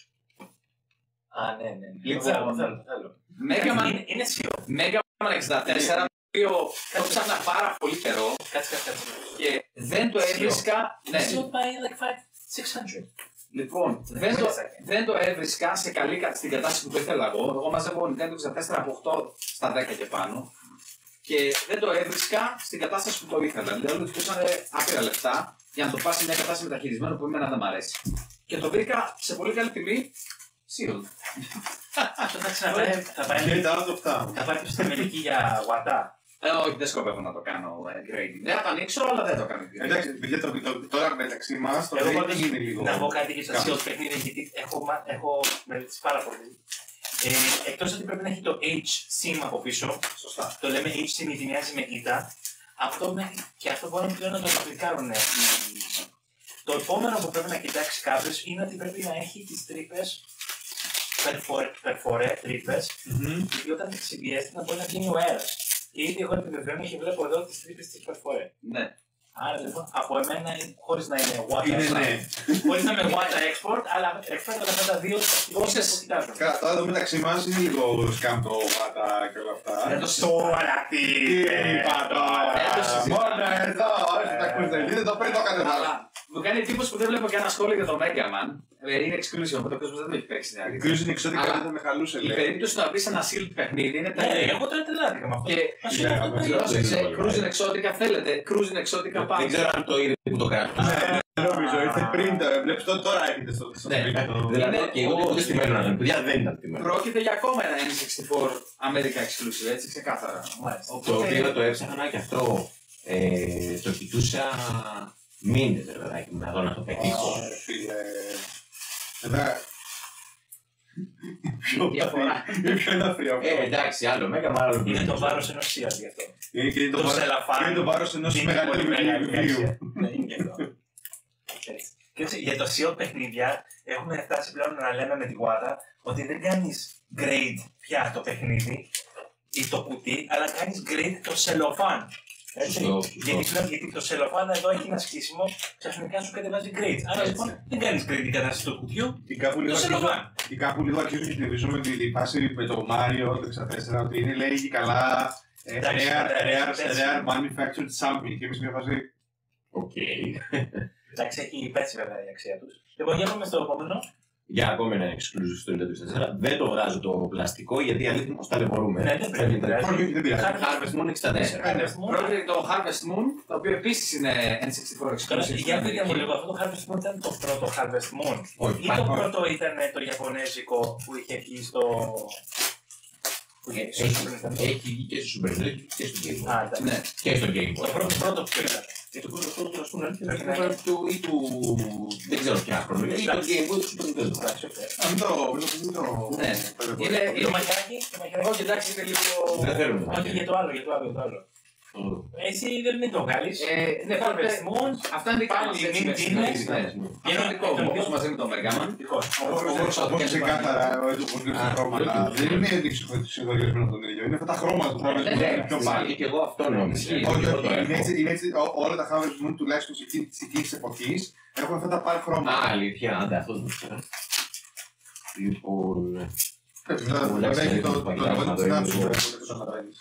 Α, ναι, ναι. ναι. Λοιπόν, Το θέλω, το θέλω, το θέλω. Mega Man- Είναι, είναι σιωπή. Mega Man εξήντα τέσσερα, το οποίο το ψάχνα πάρα πολύ καιρό Κάτσε, κάτσε, κάτσε. και δεν το έβρισκα. Ναι. Seal πάει like five six hundred. Λοιπόν, δεν το, δεν το έβρισκα σε καλή, στην κατάσταση που το ήθελα εγώ. Εγώ μαζεύω Nintendo εξήντα τέσσερα από οκτώ στα δέκα και πάνω. Και δεν το έβρισκα στην κατάσταση που το ήθελα. Δηλαδή, ότι χρειάζονταν άπειρα λεφτά για να το πάρει σε μια κατάσταση μεταχειρισμένο που εμένα δεν μ' αρέσει. Και το βρήκα σε πολύ καλή τιμή. Sealed. Θα πάει και στην Αμερική για Wata. Ε, όχι, δεν σκοπεύω να το κάνω grading. Δεν θα το ανοίξω, αλλά δεν το κάνω grading. Εντάξει, παιδιά, τώρα μεταξύ μας το grading δεν είναι λίγο. Να πω κάτι για το Sealed παιχνίδι, γιατί έχω μελετήσει πάρα πολύ. Ε, εκτός ότι πρέπει να έχει το H-Sim από πίσω, σωστά. Το λέμε H-Sim γιατί μοιάζει με ήττα. Αυτό και αυτό μπορούμε πλέον να το ρεπλικάρουν. Το επόμενο που πρέπει να κοιτάξει κάποιος είναι ότι πρέπει να έχει τις τρύπες περφορέ, τρύπες, γιατί όταν συμπιέζεται να μπορεί να βγαίνει ο αέρας. Και ήδη εγώ επιβεβαιώνω και βλέπω εδώ τις τρύπες της περφορέ. Ναι. Άρα λοιπόν από εμένα, χωρίς να είναι water Είναι, export, ναι. χωρίς να είναι water export, αλλά export αλλά αυτά τα δύο πόσες κοιτάζουν. Καλά, τώρα εδώ μεταξύ μας είναι λίγο σκάμ το Wata και όλα αυτά. Δεν το τώρα τι είπα τώρα. Μόνο εδώ, όχι τα ακούσετε, δείτε το πριν το κατεβάλα. Μου κάνει εντύπωση που δεν βλέπω και ένα σχόλιο για το Mega Man. Είναι exclusive, οπότε ο κόσμος δεν το έχει παίξει. Exclusive εξωτικά δεν με χαλούσε, λέει. Η περίπτωση να βρεις ένα sealed παιχνίδι είναι τα ίδια. Εγώ τώρα τρελάθηκα με αυτό. Και Cruising Exotica θέλετε. Cruising Exotica πάμε. Δεν ξέρω αν το είδε που το κάνω. Νομίζω, ήρθε πριν το βλέπεις τώρα έχετε στο σπίτι. Δηλαδή και εγώ δεν στημένο να ήταν. Παιδιά δεν ήταν στημένο. Πρόκειται για ακόμα ένα N sixty four America exclusive, έτσι ξεκάθαρα. Το οποίο το έψαχνα και αυτό το κοιτούσα μήνες, παιδάκι μου, να δω να το πετύχω. Εδώ. Διαφορά. Ποιο είναι αφρία. Ε, εντάξει, άλλο Μέγα Man, άλλο είναι το βάρος ενός Σία γι' αυτό. Είναι το βάρος ενός μεγαλύτερου βιβλίου. Ναι, είναι και αυτό. Και έτσι, για το Seal παιχνίδια έχουμε φτάσει πλέον να λέμε με τη Wata ότι δεν κάνεις grade πια το παιχνίδι ή το κουτί, αλλά κάνεις grade το cellophane. Έτσι. Γιατί, πλέον, γιατί το cellophane εδώ έχει ένα σχίσιμο, ξαφνικά σου κατεβάζει grade. Άρα λοιπόν δεν κάνεις grade την κατάσταση του κουτιού, το cellophane. Και κάπου λίγο αρχίζουν και θυμίζουν με τη φάση με το Mario το εξήντα τέσσερα ότι είναι λέει καλά rare manufactured sample και εμείς μια φάση. Οκ. Εντάξει, έχει πέσει βέβαια η αξία τους. Λοιπόν, για πάμε στο επόμενο. Για ακόμα ένα exclusive στο Nintendo εξήντα τέσσερα. Δεν το βγάζω το πλαστικό γιατί αλήθεια πως ταλαιπωρούμε. Ναι, δεν πρέπει. Δεν πειράζει. Harvest Moon εξήντα τέσσερα. Πρόκειται το Harvest Moon, το οποίο επίσης είναι N sixty four exclusive. Για πείτε μου λίγο, αυτό το Harvest Moon ήταν το πρώτο Harvest Moon ή το πρώτο ήταν το Ιαπωνέζικο που είχε βγει στο... Έχει βγει και στο Super Nintendo και στο Game Boy. Ναι, και στο Game Boy. Το πρώτο πρώτο ποιο ήταν. Και το πρώτο πρώτο ας πούμε ή του... δεν ξέρω ποια χρόνο. Ή το Game Boy του Super Nintendo. Αυτό, ναι. Είναι το μαχιάκι. Όχι, εντάξει, είναι λίγο... Δεν θέλουμε το μαχιάκι. Όχι, για το άλλο, για το άλλο, για το άλλο. Εσύ δεν το βγάλεις. Ναι, Harvest Moon. Αυτά είναι πάλι μην τίνες. Γενοντικό μου, μαζί με τον Mega Man. Όπως ξεκάθαρα, το πολύ χρώματα. Δεν είναι συγχωρισμένο τον ίδιο. Είναι αυτά τα χρώματα που θα πιο πάλι. Και εγώ αυτό νόμιζα. Είναι έτσι, όλα τα Harvest Moon τουλάχιστον σε εκείνη της εποχής έχουν αυτά τα πάλι χρώματα. Α, αλήθεια, άντε αυτό δεν ξέρω. Λοιπόν... Έχει το λογότυπο της Νάψου που το καταλαβαίνεις.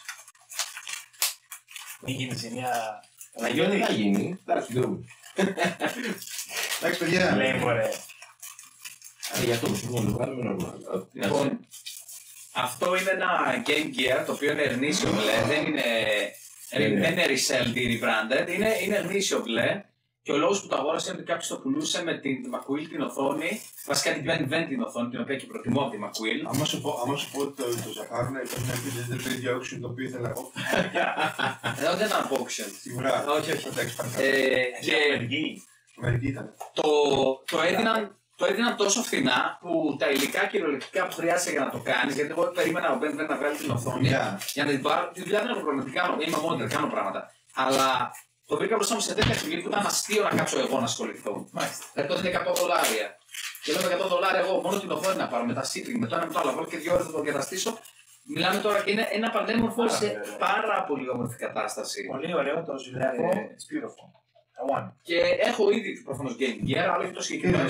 Μην γίνει σε μια... Δεν θα γίνει, εντάξει, δούμε. Εντάξει, παιδιά. Λέει μωρέ. Γι' αυτό που να το βγάλουμε νορμάλ. Λοιπόν, αυτό είναι ένα Game Gear το οποίο είναι Ernisiable, δεν είναι, δεν είναι reselled ή rebranded, είναι, είναι Ernisiable και ο λόγος που το αγόρασε είναι ότι κάποιος το πουλούσε με την McQuill την οθόνη, βασικά την Ben Vent την οθόνη, την οποία και προτιμώ από τη McQuill. Άμα σου πω ότι το ζαχάρουν ήταν ένα video auction το οποίο ήθελα εγώ. Δεν ήταν auction. Σίγουρα. Όχι, όχι. Και Αμερική ήταν. Το έδιναν Το έδιναν τόσο φθηνά που τα υλικά κυριολεκτικά που χρειάζεται για να το κάνει, γιατί εγώ περίμενα ο Ben Vent να βγάλει την οθόνη yeah. για να την πάρω. Τη δουλειά δεν έχω πραγματικά, είμαι μόντερ, κάνω πράγματα. Αλλά το βρήκα μπροστά μου σε τέτοια στιγμή που ήταν αστείο να κάτσω εγώ να ασχοληθώ. Μάλιστα. Δηλαδή τότε είναι εκατό δολάρια. Και λέω εκατό δολάρια εγώ μόνο την οθόνη να πάρω με τα shipping, με το ένα με το άλλο. Βάλω και δύο ώρες θα το εγκαταστήσω. Μιλάμε τώρα και είναι ένα πανέμορφο σε πάρα πολύ όμορφη κατάσταση. Πολύ ωραίο το ζηλεύω. It's beautiful. Και έχω ήδη προφανώς Game Gear, αλλά έχει το συγκεκριμένο.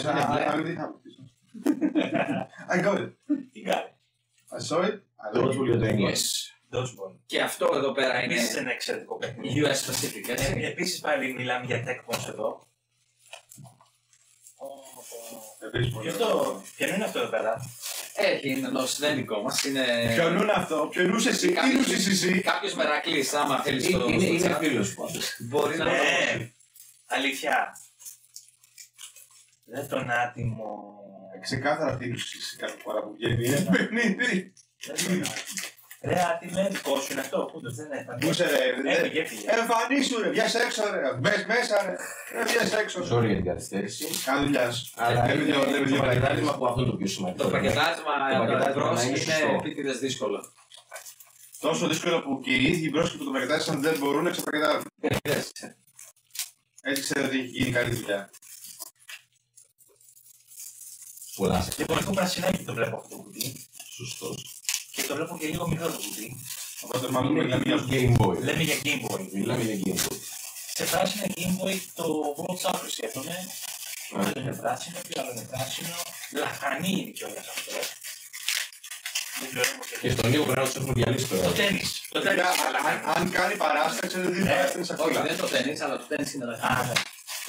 I got it. You got it. I saw it. Τώρα που λέω το N E S. Dodgeball. Και αυτό εδώ πέρα είναι Επίσης ένα εξαιρετικό παιχνίδι. γιου ες specific, έτσι. Ε, Επίσης πάλι μιλάμε για tech points εδώ. Επίσης πολύ Ποιο το- Ποιο είναι αυτό εδώ πέρα? Έχει, είναι ενός, δεν είναι δικό μας, είναι... Ποιον είναι αυτό, ποιον νους εσύ, τι Κάποιος- νους εσύ. Κάποιος Μερακλής, άμα θέλεις το... Είναι, στο είναι chat, φίλος πάντως. μπορεί να το Ναι, αλήθεια. Δεν τον άτιμο. Ξεκάθαρα τι νους εσύ κάθε φορά που βγαίνει ένα παιχνίδι. Δεν τον άτιμο. Ρε άτιμε, δικό σου είναι αυτό. Πού το δεν Πού έφαγε. σε ρε, Έφυγε, έφυγε. εμφανίσου ρε, βγες έξω ρε, μπες μέσα ρε, ρε βγες έξω. Sorry για την καθυστέρηση. Κάνε δουλειά σου. Αλλά Λέμε είναι δύο- λέμε το δύο πακετάρισμα πακετάρισμα. που αυτό είναι το πιο σημαντικό. Το πακετάρισμα Το πακετάρισμα ευρώς να είναι είναι σωστό. επίτηδες δύσκολο. Τόσο δύσκολο που και οι ίδιοι μπρόσκοι που το πακετάρισαν δεν μπορούν να ξεπακετάρουν. Έτσι ξέρετε ότι έχει γίνει καλή δουλειά. Πολλά σε Λοιπόν, έχω πρασινάκι το βλέπω αυτό το κουτί. σωστός. Και το βλέπω και λίγο μικρό το κουτί. Οπότε μάλλον Είναι μιλάμε για για Game Boy. Λέμε για Game Boy. Μιλάμε για Game Boy. Σε πράσινο Game Boy το World Soccer σκέφτομαι. Ποιο άλλο είναι πράσινο, ποιο άλλο είναι πράσινο. Λαχανί είναι κιόλας αυτό. Δεν ξέρω πώς Και είναι. στον λίγο πρέπει να τους έχουμε διαλύσει Το τώρα. τένις. Το τένις. Παιδιά, αν- αν κάνει παράσταση, ξέρετε τι θα έρθει σε Όχι, αυτό. δεν είναι το τένις, αλλά το τένις είναι Α, λαχανί. ναι.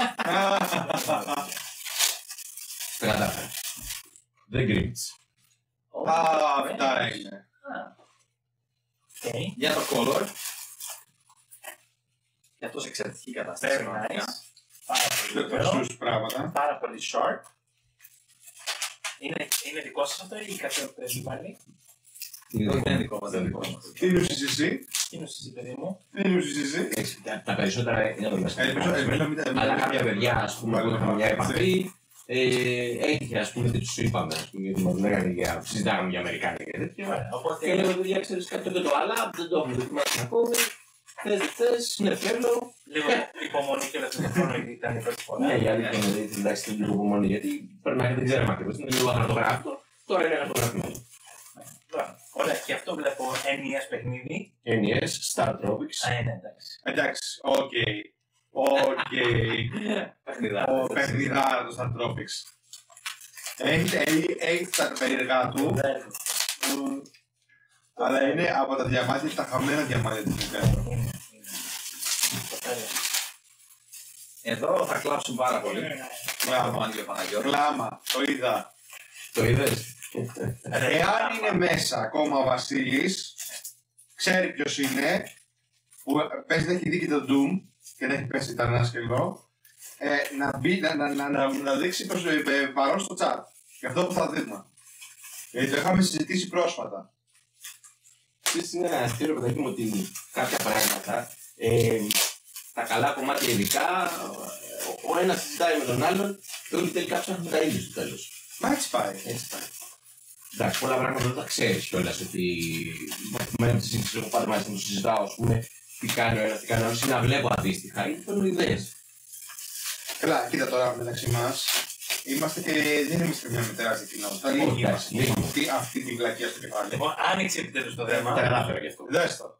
Τα κατάφερε. The Grinch. Α, αυτά είναι. Οκ. Για το color. Και αυτό σε εξαιρετική κατάσταση. Very nice. Πάρα πολύ Δεν ωραίο. το σου πράγματα. Πάρα πολύ short. Είναι, είναι δικό σας αυτό ή κάποιο παιδί πάλι? Όχι, δεν είναι δικό μας, δεν είναι δικό μας. Τι νους εσύ, Τι είναι εσύ παιδί μου? τι νους εσύ. Εντάξει, τα- Τα περισσότερα είναι εδώ μέσα. Ε, εμείς- εμείς να μην τα- Αλλά κάποια παιδιά, ας πούμε, που είχαμε μια επαφή, ε, έτυχε, ας πούμε, τι τους είπαμε, ας πούμε, γιατί μας λέγανε για, συζητάγαμε για Αμερικάνικα και τέτοια. Ωραία, οπότε Και λέμε, παιδιά, ξέρεις κάτι το και το άλλα, δεν το έχουμε δοκιμάσει ακόμη. Θες, δεν θες, ναι, θέλω. λίγο υπομονή και όλο αυτό το χρόνο γιατί ήταν η πρώτη φορά. Ναι, η αλήθεια είναι ότι εντάξει, είναι λίγο υπομονή, γιατί περνάει, δεν ξέραμε ακριβώς, είναι λίγο αχαρτογράφητο, τώρα είναι αχαρτογραφημένο. Ωραία. Ωραία, και αυτό βλέπω εν ι ες παιχνίδι. εν ι ες, Star Tropics. Α, είναι εντάξει. Εντάξει, οκ. Οκ. Παιχνιδά. Ο παιχνιδάρα του Star Tropics. Έχει- έχει- Έχει τα περίεργα του, μ, αλλά είναι από τα διαμάτια, τα χαμένα διαμάτια της Nintendo. Είναι, είναι. Το τέλος. Εδώ θα κλάψουν πάρα πολύ. Μπράβο. Μπράβο, Άγγελο Παναγιώτη. Κλάμα, το είδα. Το είδες. Εάν είναι μέσα ακόμα ο Βασίλης, ξέρει ποιος είναι, που παίζει να έχει δει και το Doom και να έχει πέσει ήταν άσχελο, ε, να, μπει, να, να, να, να, να δείξει προς, ε, ε, παρόν στο chat. Και αυτό που θα δούμε. Γιατί το είχαμε συζητήσει πρόσφατα. Επίσης είναι ένα αστείο, παιδάκι μου, ότι κάποια πράγματα, ε, τα καλά κομμάτια ειδικά, ο, ο ένας συζητάει με τον άλλον και όλοι τελικά ψάχνουν τα ίδια στο τέλος. Μα έτσι πάει. Έτσι πάει. Εντάξει, πολλά πράγματα δεν τα ξέρεις κιόλας, ότι με τη συζήτηση έχω πάντα μαζί μου συζητάω, ας πούμε, τι κάνει ο ένας, τι κάνει ο άλλος, ή να βλέπω αντίστοιχα, ή παίρνω ιδέες. Καλά, κοίτα τώρα μεταξύ μας. Είμαστε και δεν είμαστε μια τεράστια κοινότητα. Όχι, Λίγοι εντάξει, είμαστε. λίγοι. Αυτή, αυτή την βλακία στο κεφάλι. Λοιπόν, άνοιξε επιτέλους το Τα θέμα. κατάφερα γι' αυτό. Δες το.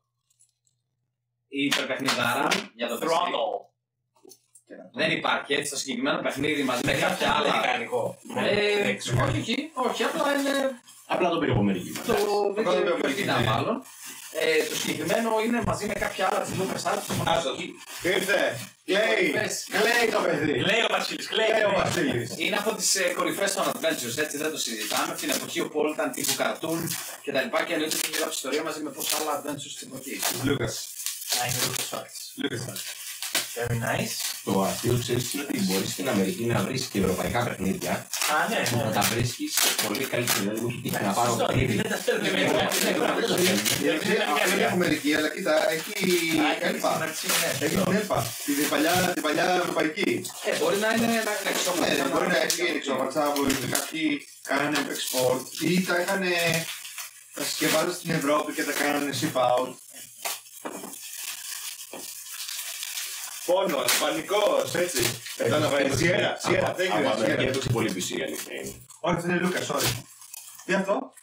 Η υπερπαιχνιδάρα για το παιχνίδι. Throttle. Δεν υπάρχει έτσι το συγκεκριμένο παιχνίδι μαζί με κάποια άλλα. άλλα. Μηχανικό. Ε, όχι, όχι, όχι, απλά είναι Απλά το πήρε από μερική μας. το. Δεν πρώτο ξέρω παιχνίδι, ποιος ήταν ναι. μάλλον. Ε, το συγκεκριμένο είναι μαζί με κάποια άλλα της Lucas Arts που Άστο. Ήρθε. Κλαίει. Πες. Κλαίει το παιδί. Λέει ο Βασίλης, λέει. Κλαίει ο Βασίλης. είναι από τις ε, κορυφές των Adventures, έτσι δεν το συζητάμε. Από την εποχή όπου όλα ήταν τύπου καρτούν και τα λοιπά. Και εννοείται ότι έχει γράψει ιστορία μαζί με πόσα άλλα Adventures στην εποχή. Λούκας. Α, είναι Lucas Arts. Λούκας. Very nice. Το αστείο ξέρεις είναι ότι μπορείς στην Αμερική να βρεις και ευρωπαϊκά παιχνίδια Α, ναι, που ναι. να τα βρίσκεις πολύ καλύτερα. Δηλαδή, μου έχει τύχει να πάρω Σωστό, παιχνίδι. δεν τα στέλνουμε. Ναι, ναι, ναι, ναι, ναι. Δεν έχουμε μερική, αλλά κοίτα, έχει έλπα. Έχει την έλπα. Την παλιά, την παλιά ευρωπαϊκή. Ε, μπορεί να είναι ένα εξώφυλλο. Ναι, μπορεί να έχει εξωφαρτσά που κάποιοι κάνανε export ή τα είχαν τα συσκευάζαν στην Ευρώπη και τα κάνανε ship out. Πόνος, πανικός, έτσι. Καταλαβαίνεις, Σιέρα, Σιέρα, Από thank you, Αμερική Σιέρα. έπαιξε πολύ πισί, η αλήθεια είναι. Όχι, αυτό είναι Λούκας, sorry. Τι αυτό?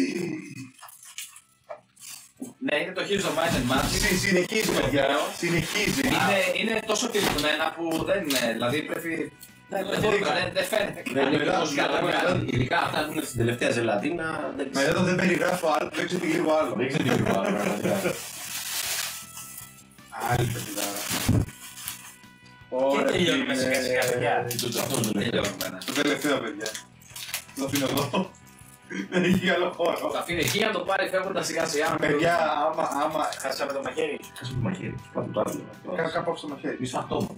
Ναι, είναι το Heroes of Might and Magic. Συ- Συνεχίζει, παιδιά, συνεχίζει. Είναι, είναι τόσο τυλιγμένα που δεν είναι. Δηλαδή πρέπει Δεν φαίνεται. Δεν είναι τόσο καλά. Ειδικά αυτά που είναι στην τελευταία ζελατίνα. Μετά το δεν περιγράφω άλλο, δεν ξέρω τι λίγο άλλο. Δεν ξέρω τι λίγο άλλο. Άλλη πετydάρα. Και τελειώνουμε σιγά σιγά, παιδιά. Το τελευταίο, παιδιά. Το αφήνω εδώ. Δεν έχει άλλο χώρο. Θα αφήνει εκεί να το πάρει φεύγοντας σιγά σιγά. Παιδιά, άμα, άμα... Χάσαμε το μαχαίρι. Χάσαμε το μαχαίρι. Κάπου το άλλο. Κάπου άφησα το μαχαίρι. Μισό αυτό.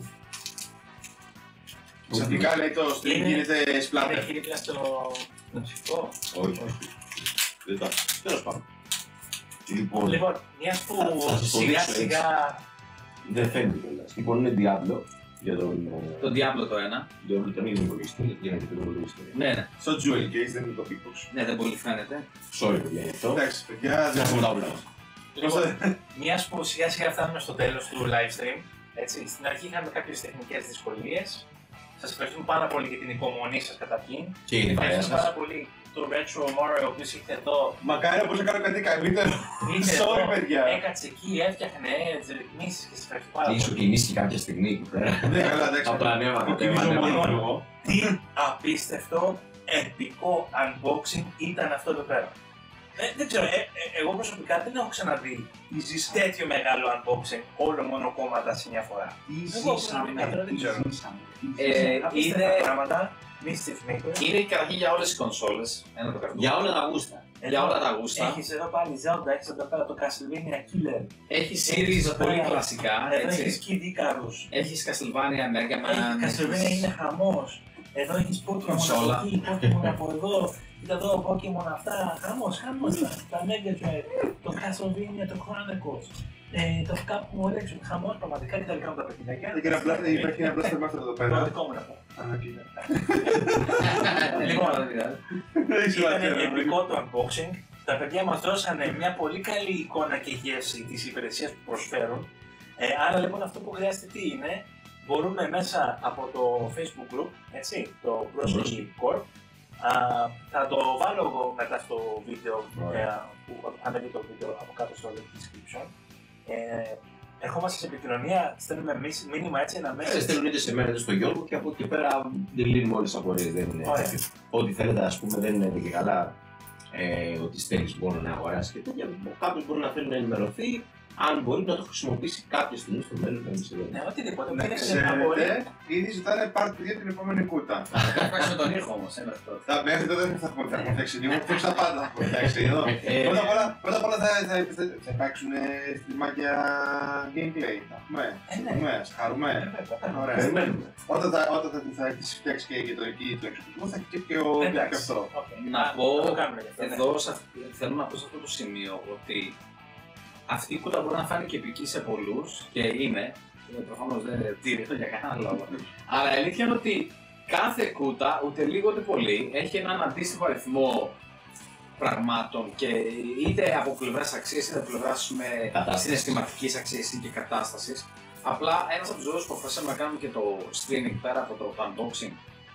Ξαφνικά λέει το stream Είναι- γίνεται Είναι splatter. χειρίπλα στο ψηφικό. Όχι. Δεν τα. Τέλος πάντων. Λοιπόν, Λοιπόν, μια που Θα σας το σιγά δείξω έτσι. σιγά. δεν φαίνεται κιόλας. Λοιπόν, είναι Diablo για τον. Το Diablo το ένα. Diablo τον ίδιο υπολογιστή. Για να δείτε τον υπολογιστή. Ναι, ναι. Στο Jewel Case δεν είναι το Pickbox. Ναι, δεν πολύ φαίνεται. Sorry, παιδιά, γι' αυτό. Εντάξει, παιδιά, δεν Έχουμε τα όλα. Λοιπόν, μια που σιγά σιγά φτάνουμε στο τέλος του live stream. Έτσι, στην αρχή είχαμε κάποιες τεχνικές δυσκολίες. Σας ευχαριστούμε πάρα πολύ για την υπομονή σας καταρχήν. Και η παρέα Ευχαριστούμε πάρα σας. πολύ τον Retro Mario, ο οποίος ήρθε εδώ. Μακάρι να μπορούσα να κάνω κάτι καλύτερο. Ήρθε Sorry, εδώ, παιδιά. έκατσε εκεί, έφτιαχνε τις ρυθμίσεις και σας ευχαριστώ πάρα Και πολύ. ίσως κινήσει κάποια στιγμή εκεί πέρα. Ναι, καλά, εντάξει. Από τα ανέβα, Το κινήσω κατέβα, μόνο ανέβα. εγώ. Τι απίστευτο, επικό unboxing ήταν αυτό εδώ πέρα. Ε, δεν ξέρω, ε, ε, εγώ προσωπικά δεν έχω ξαναδεί τέτοιο μεγάλο unboxing όλο μονοκόμματα σε μια φορά. Εγώ προσωπικά τώρα δεν ξέρω. Ε, Απίστευτα είναι- πράγματα, Mischief Maker. Είναι η καταρχήν για όλες τις κονσόλες. Ένα το καρτούν. Για όλα τα γούστα. Για όλα τα γούστα. Έχεις εδώ πάλι Zelda, έχεις εδώ πέρα το Castlevania Killer. Έχει series εδώ πολύ πέρα- κλασικά. Εδώ έχεις Έτσι. Kid Icarus. Έχεις Castlevania, Mega Man. Έχει Castlevania, έχεις- είναι χαμός. Εδώ έχεις Pokemon Κονσόλα. από εκεί, Pokemon από εδώ. Κοίτα εδώ, Pokemon αυτά. Χαμός, χαμός. τα- Τα Mega Drive, το Castlevania, το Chronicles. Ε, το Capcom Rex, χαμός πραγματικά και τα δικά μου τα παιχνιδάκια. Υπάρχει ένα πλάστερ- Υπάρχει ένα Blaster Master εδώ Το πέρα. δικό μου να πω. Α, κοίτα. Λοιπόν, δεν πειράζει. Δεν έχει Ήταν σημασία. εμπειρικό το unboxing. Τα παιδιά μας δώσανε μια πολύ καλή εικόνα και γεύση της υπηρεσίας που προσφέρουν. Ε, άρα λοιπόν αυτό που χρειάζεται τι είναι, μπορούμε μέσα από το Facebook group, έτσι, το Broski Corp, α, θα το βάλω εγώ μετά στο βίντεο, ε, που ανέβει το βίντεο από κάτω στο link description. Ε, ερχόμαστε σε επικοινωνία, στέλνουμε εμείς μήνυμα έτσι ένα Ε, message. Στέλνουν είτε σε μένα είτε στο Γιώργο και από εκεί πέρα δεν λύνουμε όλες τις απορίες. Δεν είναι Ωραία. τέτοιο. Ό,τι θέλετε, ας πούμε, δεν είναι και καλά ε, ότι στέλνεις μόνο να αγοράσει και τέτοια. Κάποιος μπορεί να θέλει να ενημερωθεί, αν μπορεί να το χρησιμοποιήσει κάποια στιγμή στο μέλλον. Δεν ξέρω. Ναι, οτιδήποτε. Να Μην έχετε απορία. ξέρετε, ήδη ζητάνε part τρία την επόμενη κούτα. Θα φτιάξουμε τον ήχο όμως, ένα αυτό. Τα μέχρι τότε δεν θα έχουμε θα έχουμε φτιάξει λίγο, φτιάξει τα πάντα. Θα έχουμε φτιάξει εδώ. Ε, Πρώτα απ' όλα, πρώτα απ' όλα θα, θα, θα, θα υπάρξουν στριμάκια gameplay. Θα έχουμε, Ε, ναι. θα έχουμε, θα χαρούμε. Ε, βέβαια, θα Ωραία. Περιμένουμε. Όταν θα, όταν θα, θα έχεις φτιάξει και, και το εκεί το εξοπλισμό, θα έχει και, ο, και Εντάξει. αυτό. Οκ. Να Α, πω θα το κάνουμε και αυτό, ναι. Εδώ σε αυτή- θέλω να πω σε αυτό το σημείο ότι αυτή η κούτα μπορεί να φάνει και επική σε πολλούς και είναι, είναι προφανώς δεν είναι τύριθο για κανένα λόγο. Αλλά η αλήθεια είναι ότι κάθε κούτα, ούτε λίγο ούτε πολύ, έχει έναν αντίστοιχο αριθμό πραγμάτων και είτε από πλευράς αξίας είτε από πλευράς με Κατάσταση. συναισθηματικής αξίας και κατάστασης. Απλά ένας από τους λόγους που αποφασίσαμε να κάνουμε και το streaming πέρα από το unboxing,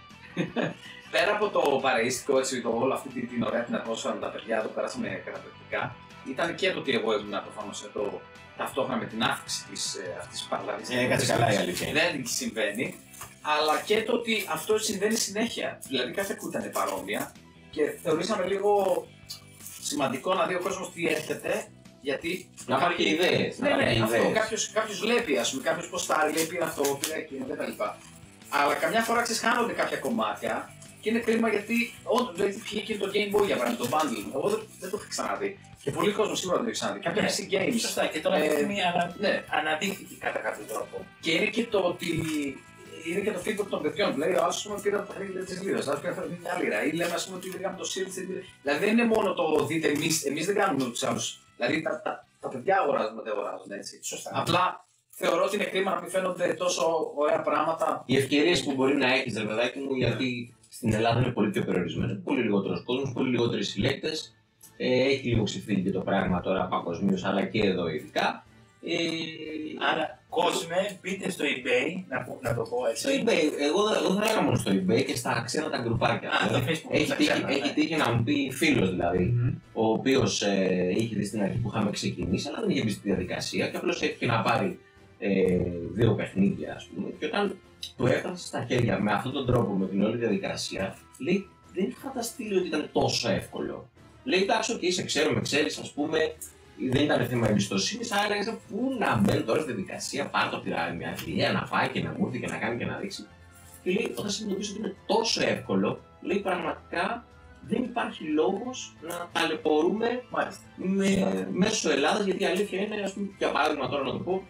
πέρα από το παρεΐστικο, έτσι, το, όλη αυτή την, την ωραία την ατμόσφαιρα με τα παιδιά, το περάσαμε καταπληκτικά, ήταν και το ότι εγώ ήμουν προφανώς εδώ ταυτόχρονα με την αύξηση της, ε, αυτής της παραλαβής. Ε, Έκατσε καλά η αλήθεια. είναι. Δεν συμβαίνει, αλλά και το ότι αυτό συμβαίνει συνέχεια. Δηλαδή κάθε κούτα είναι παρόμοια και θεωρήσαμε λίγο σημαντικό να δει ο κόσμος τι έρχεται, γιατί Να πάρει και ιδέες. ναι, να πάρει ναι, και αυτό. ιδέες. Κάποιος, κάποιος βλέπει, ας πούμε, κάποιος ποστάρει, λέει πήρα αυτό, πήρα εκείνο κτλ. Αλλά καμιά φορά ξεσχάνονται κάποια κομμάτια και είναι κρίμα γιατί όντως δηλαδή πήγε και το Game Boy για παράδειγμα, το bundle. Εγώ δεν, δεν το είχα ξαναδεί. Και πολλοί κόσμοι σίγουρα δεν το έχει ξαναδεί. Κάποια Ναι. πι σι games. Σωστά, και τώρα Ε, αυτή τη στιγμή ανα- Ναι, αναδείχθηκε κατά κάποιο τρόπο. και είναι και το ότι είναι και το feedback των παιδιών. Δηλαδή, ο άλλο πήρε το παιχνίδι τη Λίδα, ο άλλο πήρε μια άλλη ρα. Ή λέμε ας πούμε, ότι πήγαμε το Shield. Δηλαδή, δεν είναι μόνο το δείτε εμεί, εμεί δεν κάνουμε του άλλου. Δηλαδή, τα, τα, τα παιδιά αγοράζουν, δεν αγοράζουν έτσι. Σωστά. Απλά θεωρώ ότι είναι κρίμα να μην φαίνονται τόσο ωραία πράγματα. Οι ευκαιρίες που μπορεί να έχεις, ρε παιδάκι μου, γιατί στην Ελλάδα είναι πολύ πιο περιορισμένο. Πολύ λιγότερος κόσμος, πολύ λιγότεροι συλλέκτες. Ε, έχει λίγο ξεφύγει και το πράγμα τώρα παγκοσμίως, αλλά και εδώ ειδικά. Ε, Άρα, κόσμε, μπείτε στο eBay, να, πω- να το πω στο έτσι. eBay, εγώ δεν εγώ δεν θα έλεγα μόνο στο eBay και στα ξένα τα γκρουπάκια. Α, στο Δηλαδή, Facebook. έχει, τα τύχει, ξένα, έχει ναι. τύχει να μου πει φίλος δηλαδή, ο οποίος ε, είχε δει στην αρχή που είχαμε ξεκινήσει, αλλά δεν είχε μπει στη διαδικασία και απλώς έτυχε να πάρει ε, δύο παιχνίδια, ας πούμε, και όταν του έφτασε στα χέρια με αυτόν τον τρόπο, με την όλη διαδικασία, λέει, δεν είχα φανταστεί ότι ήταν τόσο εύκολο. Λέει, εντάξει, οκ, σε ξέρω, με ξέρεις, ας πούμε, δεν ήταν θέμα εμπιστοσύνης, αλλά έλεγε πού να μπαίνει τώρα στη διαδικασία, πάρει το πειράζει μια φιλία, να φάει και να μου έρθει και να κάνει και να δείξει. Και λέει, όταν συνειδητοποιήσω ότι είναι τόσο εύκολο, λέει, πραγματικά δεν υπάρχει λόγος να ταλαιπωρούμε με, μέσω Ελλάδας, γιατί η αλήθεια είναι, ας πούμε, για παράδειγμα τώρα να το πω,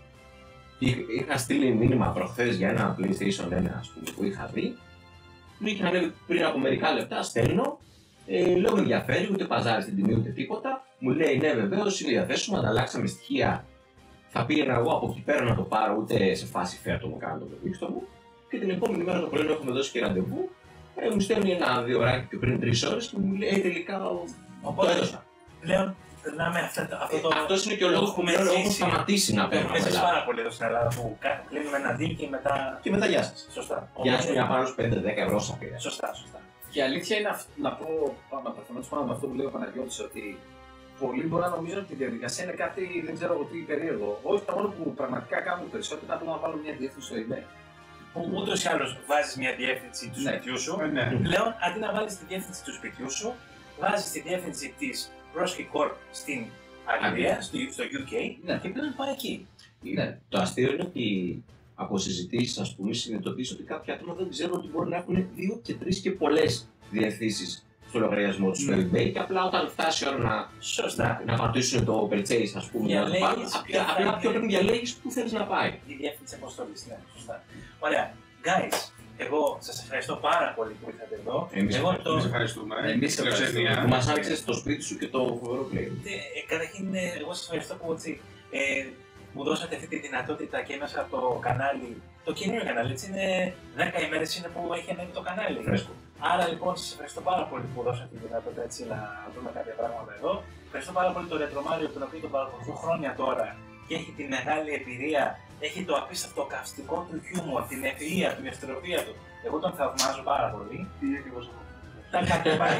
είχα στείλει μήνυμα προχθές για ένα PlayStation ένα, ας πούμε, που είχα δει, μου είχε ανέβει πριν από μερικά λεπτά, στέλνω, ε, λέω με ενδιαφέρει, ούτε παζάρι στην τιμή ούτε τίποτα, μου λέει ναι βεβαίως είναι διαθέσιμο, ανταλλάξαμε στοιχεία, θα πήγαινα εγώ από εκεί πέρα να το πάρω, ούτε σε φάση φέρτο μου κάνω το δείξτο μου, και την επόμενη μέρα το πρωί έχουμε δώσει και ραντεβού. Ε, μου στέλνει ένα-δύο ώρες και πριν τρεις ώρες και μου λέει ε, τελικά το έδωσα. Πλέον περνάμε αυτό το. Αυτός είναι και ο λόγος που με έχουν σταματήσει να παίρνω. Παίρνει πάρα πολύ εδώ στην Ελλάδα που κλείνουμε ένα deal και μετά. Και μετά γεια σας. Σωστά. Γεια σας, μια πάνω στους πέντε δέκα ευρώ σα πήρε. Σωστά, σωστά. Και η αλήθεια είναι αυ- να πω, να παρθενώσω πάνω με αυτό που λέει ο Παναγιώτης, ότι πολλοί μπορεί να νομίζουν ότι η διαδικασία είναι κάτι, δεν ξέρω εγώ τι περίεργο. Όχι, τα μόνο που πραγματικά κάνουν περισσότερο είναι απλά να βάλουν μια διεύθυνση στο eBay. Ούτως ή άλλως βάζεις μια διεύθυνση του Ναι. σπιτιού σου. Ε, ναι. Πλέον αντί να βάλεις τη διεύθυνση του σπιτιού σου, βάζεις τη διεύθυνση της Broski Corp στην Αγγλία, στο, στο γιου κέι Ναι. και πλέον πάει εκεί. Ναι. Το αστείο είναι ότι από συζητήσεις, ας πούμε, συνειδητοποιήσω ότι κάποια άτομα δεν ξέρουν ότι μπορεί να έχουν δύο και τρεις και πολλές διευθύνσεις στο λογαριασμό του στο Ναι. eBay και απλά όταν φτάσει η ώρα να, Σωστά. να πατήσουν το purchase, ας πούμε, να το Διαλέγεις πάρουν, ποια απλά, θα απλά είναι- πιο πριν διαλέγεις πού θέλεις να πάει. Η διεύθυνση αποστολής, ναι, σωστά. Ωραία. Guys, εγώ σας ευχαριστώ πάρα πολύ που ήρθατε εδώ. Εμείς εγώ το... Εμείς ευχαριστούμε. Εμείς ευχαριστούμε. Που μας άνοιξες το σπίτι σου και το φοβερό play. Ε, ε, καταρχήν, ε, εγώ σας ευχαριστώ που έτσι, ε, μου δώσατε αυτή τη δυνατότητα και μέσα από το κανάλι, το καινούριο κανάλι, έτσι είναι δέκα ημέρες είναι που έχει ανέβει το κανάλι. Φρέσκο. Άρα λοιπόν σας ευχαριστώ πάρα πολύ που δώσατε τη δυνατότητα έτσι να δούμε κάποια πράγματα εδώ. Ευχαριστώ πάρα πολύ τον Retro Mario, τον οποίο τον παρακολουθώ χρόνια τώρα και έχει τη μεγάλη εμπειρία, έχει το απίστευτο καυστικό του χιούμορ, την ευφυΐα του, την ευθεροπία του. Εγώ τον θαυμάζω πάρα πολύ. Τι ακριβώς αυτό. Τα κάτι πάει.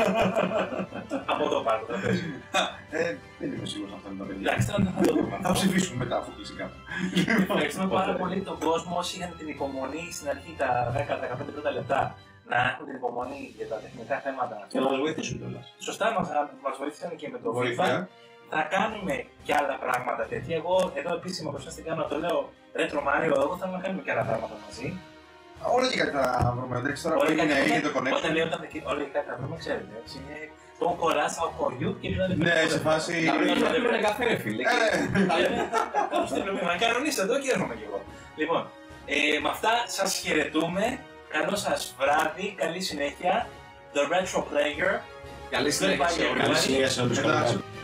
Από εδώ πάρω το πες. Ε, δεν είμαι σίγουρος αν θέλουν τα παιδιά. Εντάξει, τώρα θα το δούμε. Θα ψηφίσουμε μετά αφού κλείσει κάπου. Ευχαριστούμε πάρα πολύ τον κόσμο όσοι είχαν την υπομονή στην αρχή τα δέκα με δεκαπέντε πρώτα λεπτά να έχουν την υπομονή για τα τεχνικά θέματα. Και να μας βοηθήσουν κιόλας. Σωστά, μας, μας βοήθησαν και με το feedback. Βοήθεια. Θα κάνουμε και άλλα πράγματα τέτοια. Εγώ εδώ επίσημα μπροστά στην κάμερα το λέω Retro Mario, εγώ θέλω να κάνουμε και άλλα πράγματα μαζί. Όλα και κάτι θα βρούμε. Εντάξει, τώρα που Όλα έγινε και- έγινε το Όταν connection. λέω όταν όλα και κάτι θα βρούμε, ξέρετε. Έτσι, είναι το κοράσα ο χωριού και μιλάνε. Ναι, σε φάση. Να πρέπει να πίνουμε ένα καφέ, ρε φίλε. Ε, Θα στείλω μήνυμα. Κανονίστε εδώ και έρχομαι κι εγώ. Λοιπόν, ε, με αυτά σας χαιρετούμε. Καλό σας βράδυ, καλή συνέχεια. The Retro Player. Καλή συνέχεια σε όλους. Καλή συνέχεια σε όλους. Εντάξει.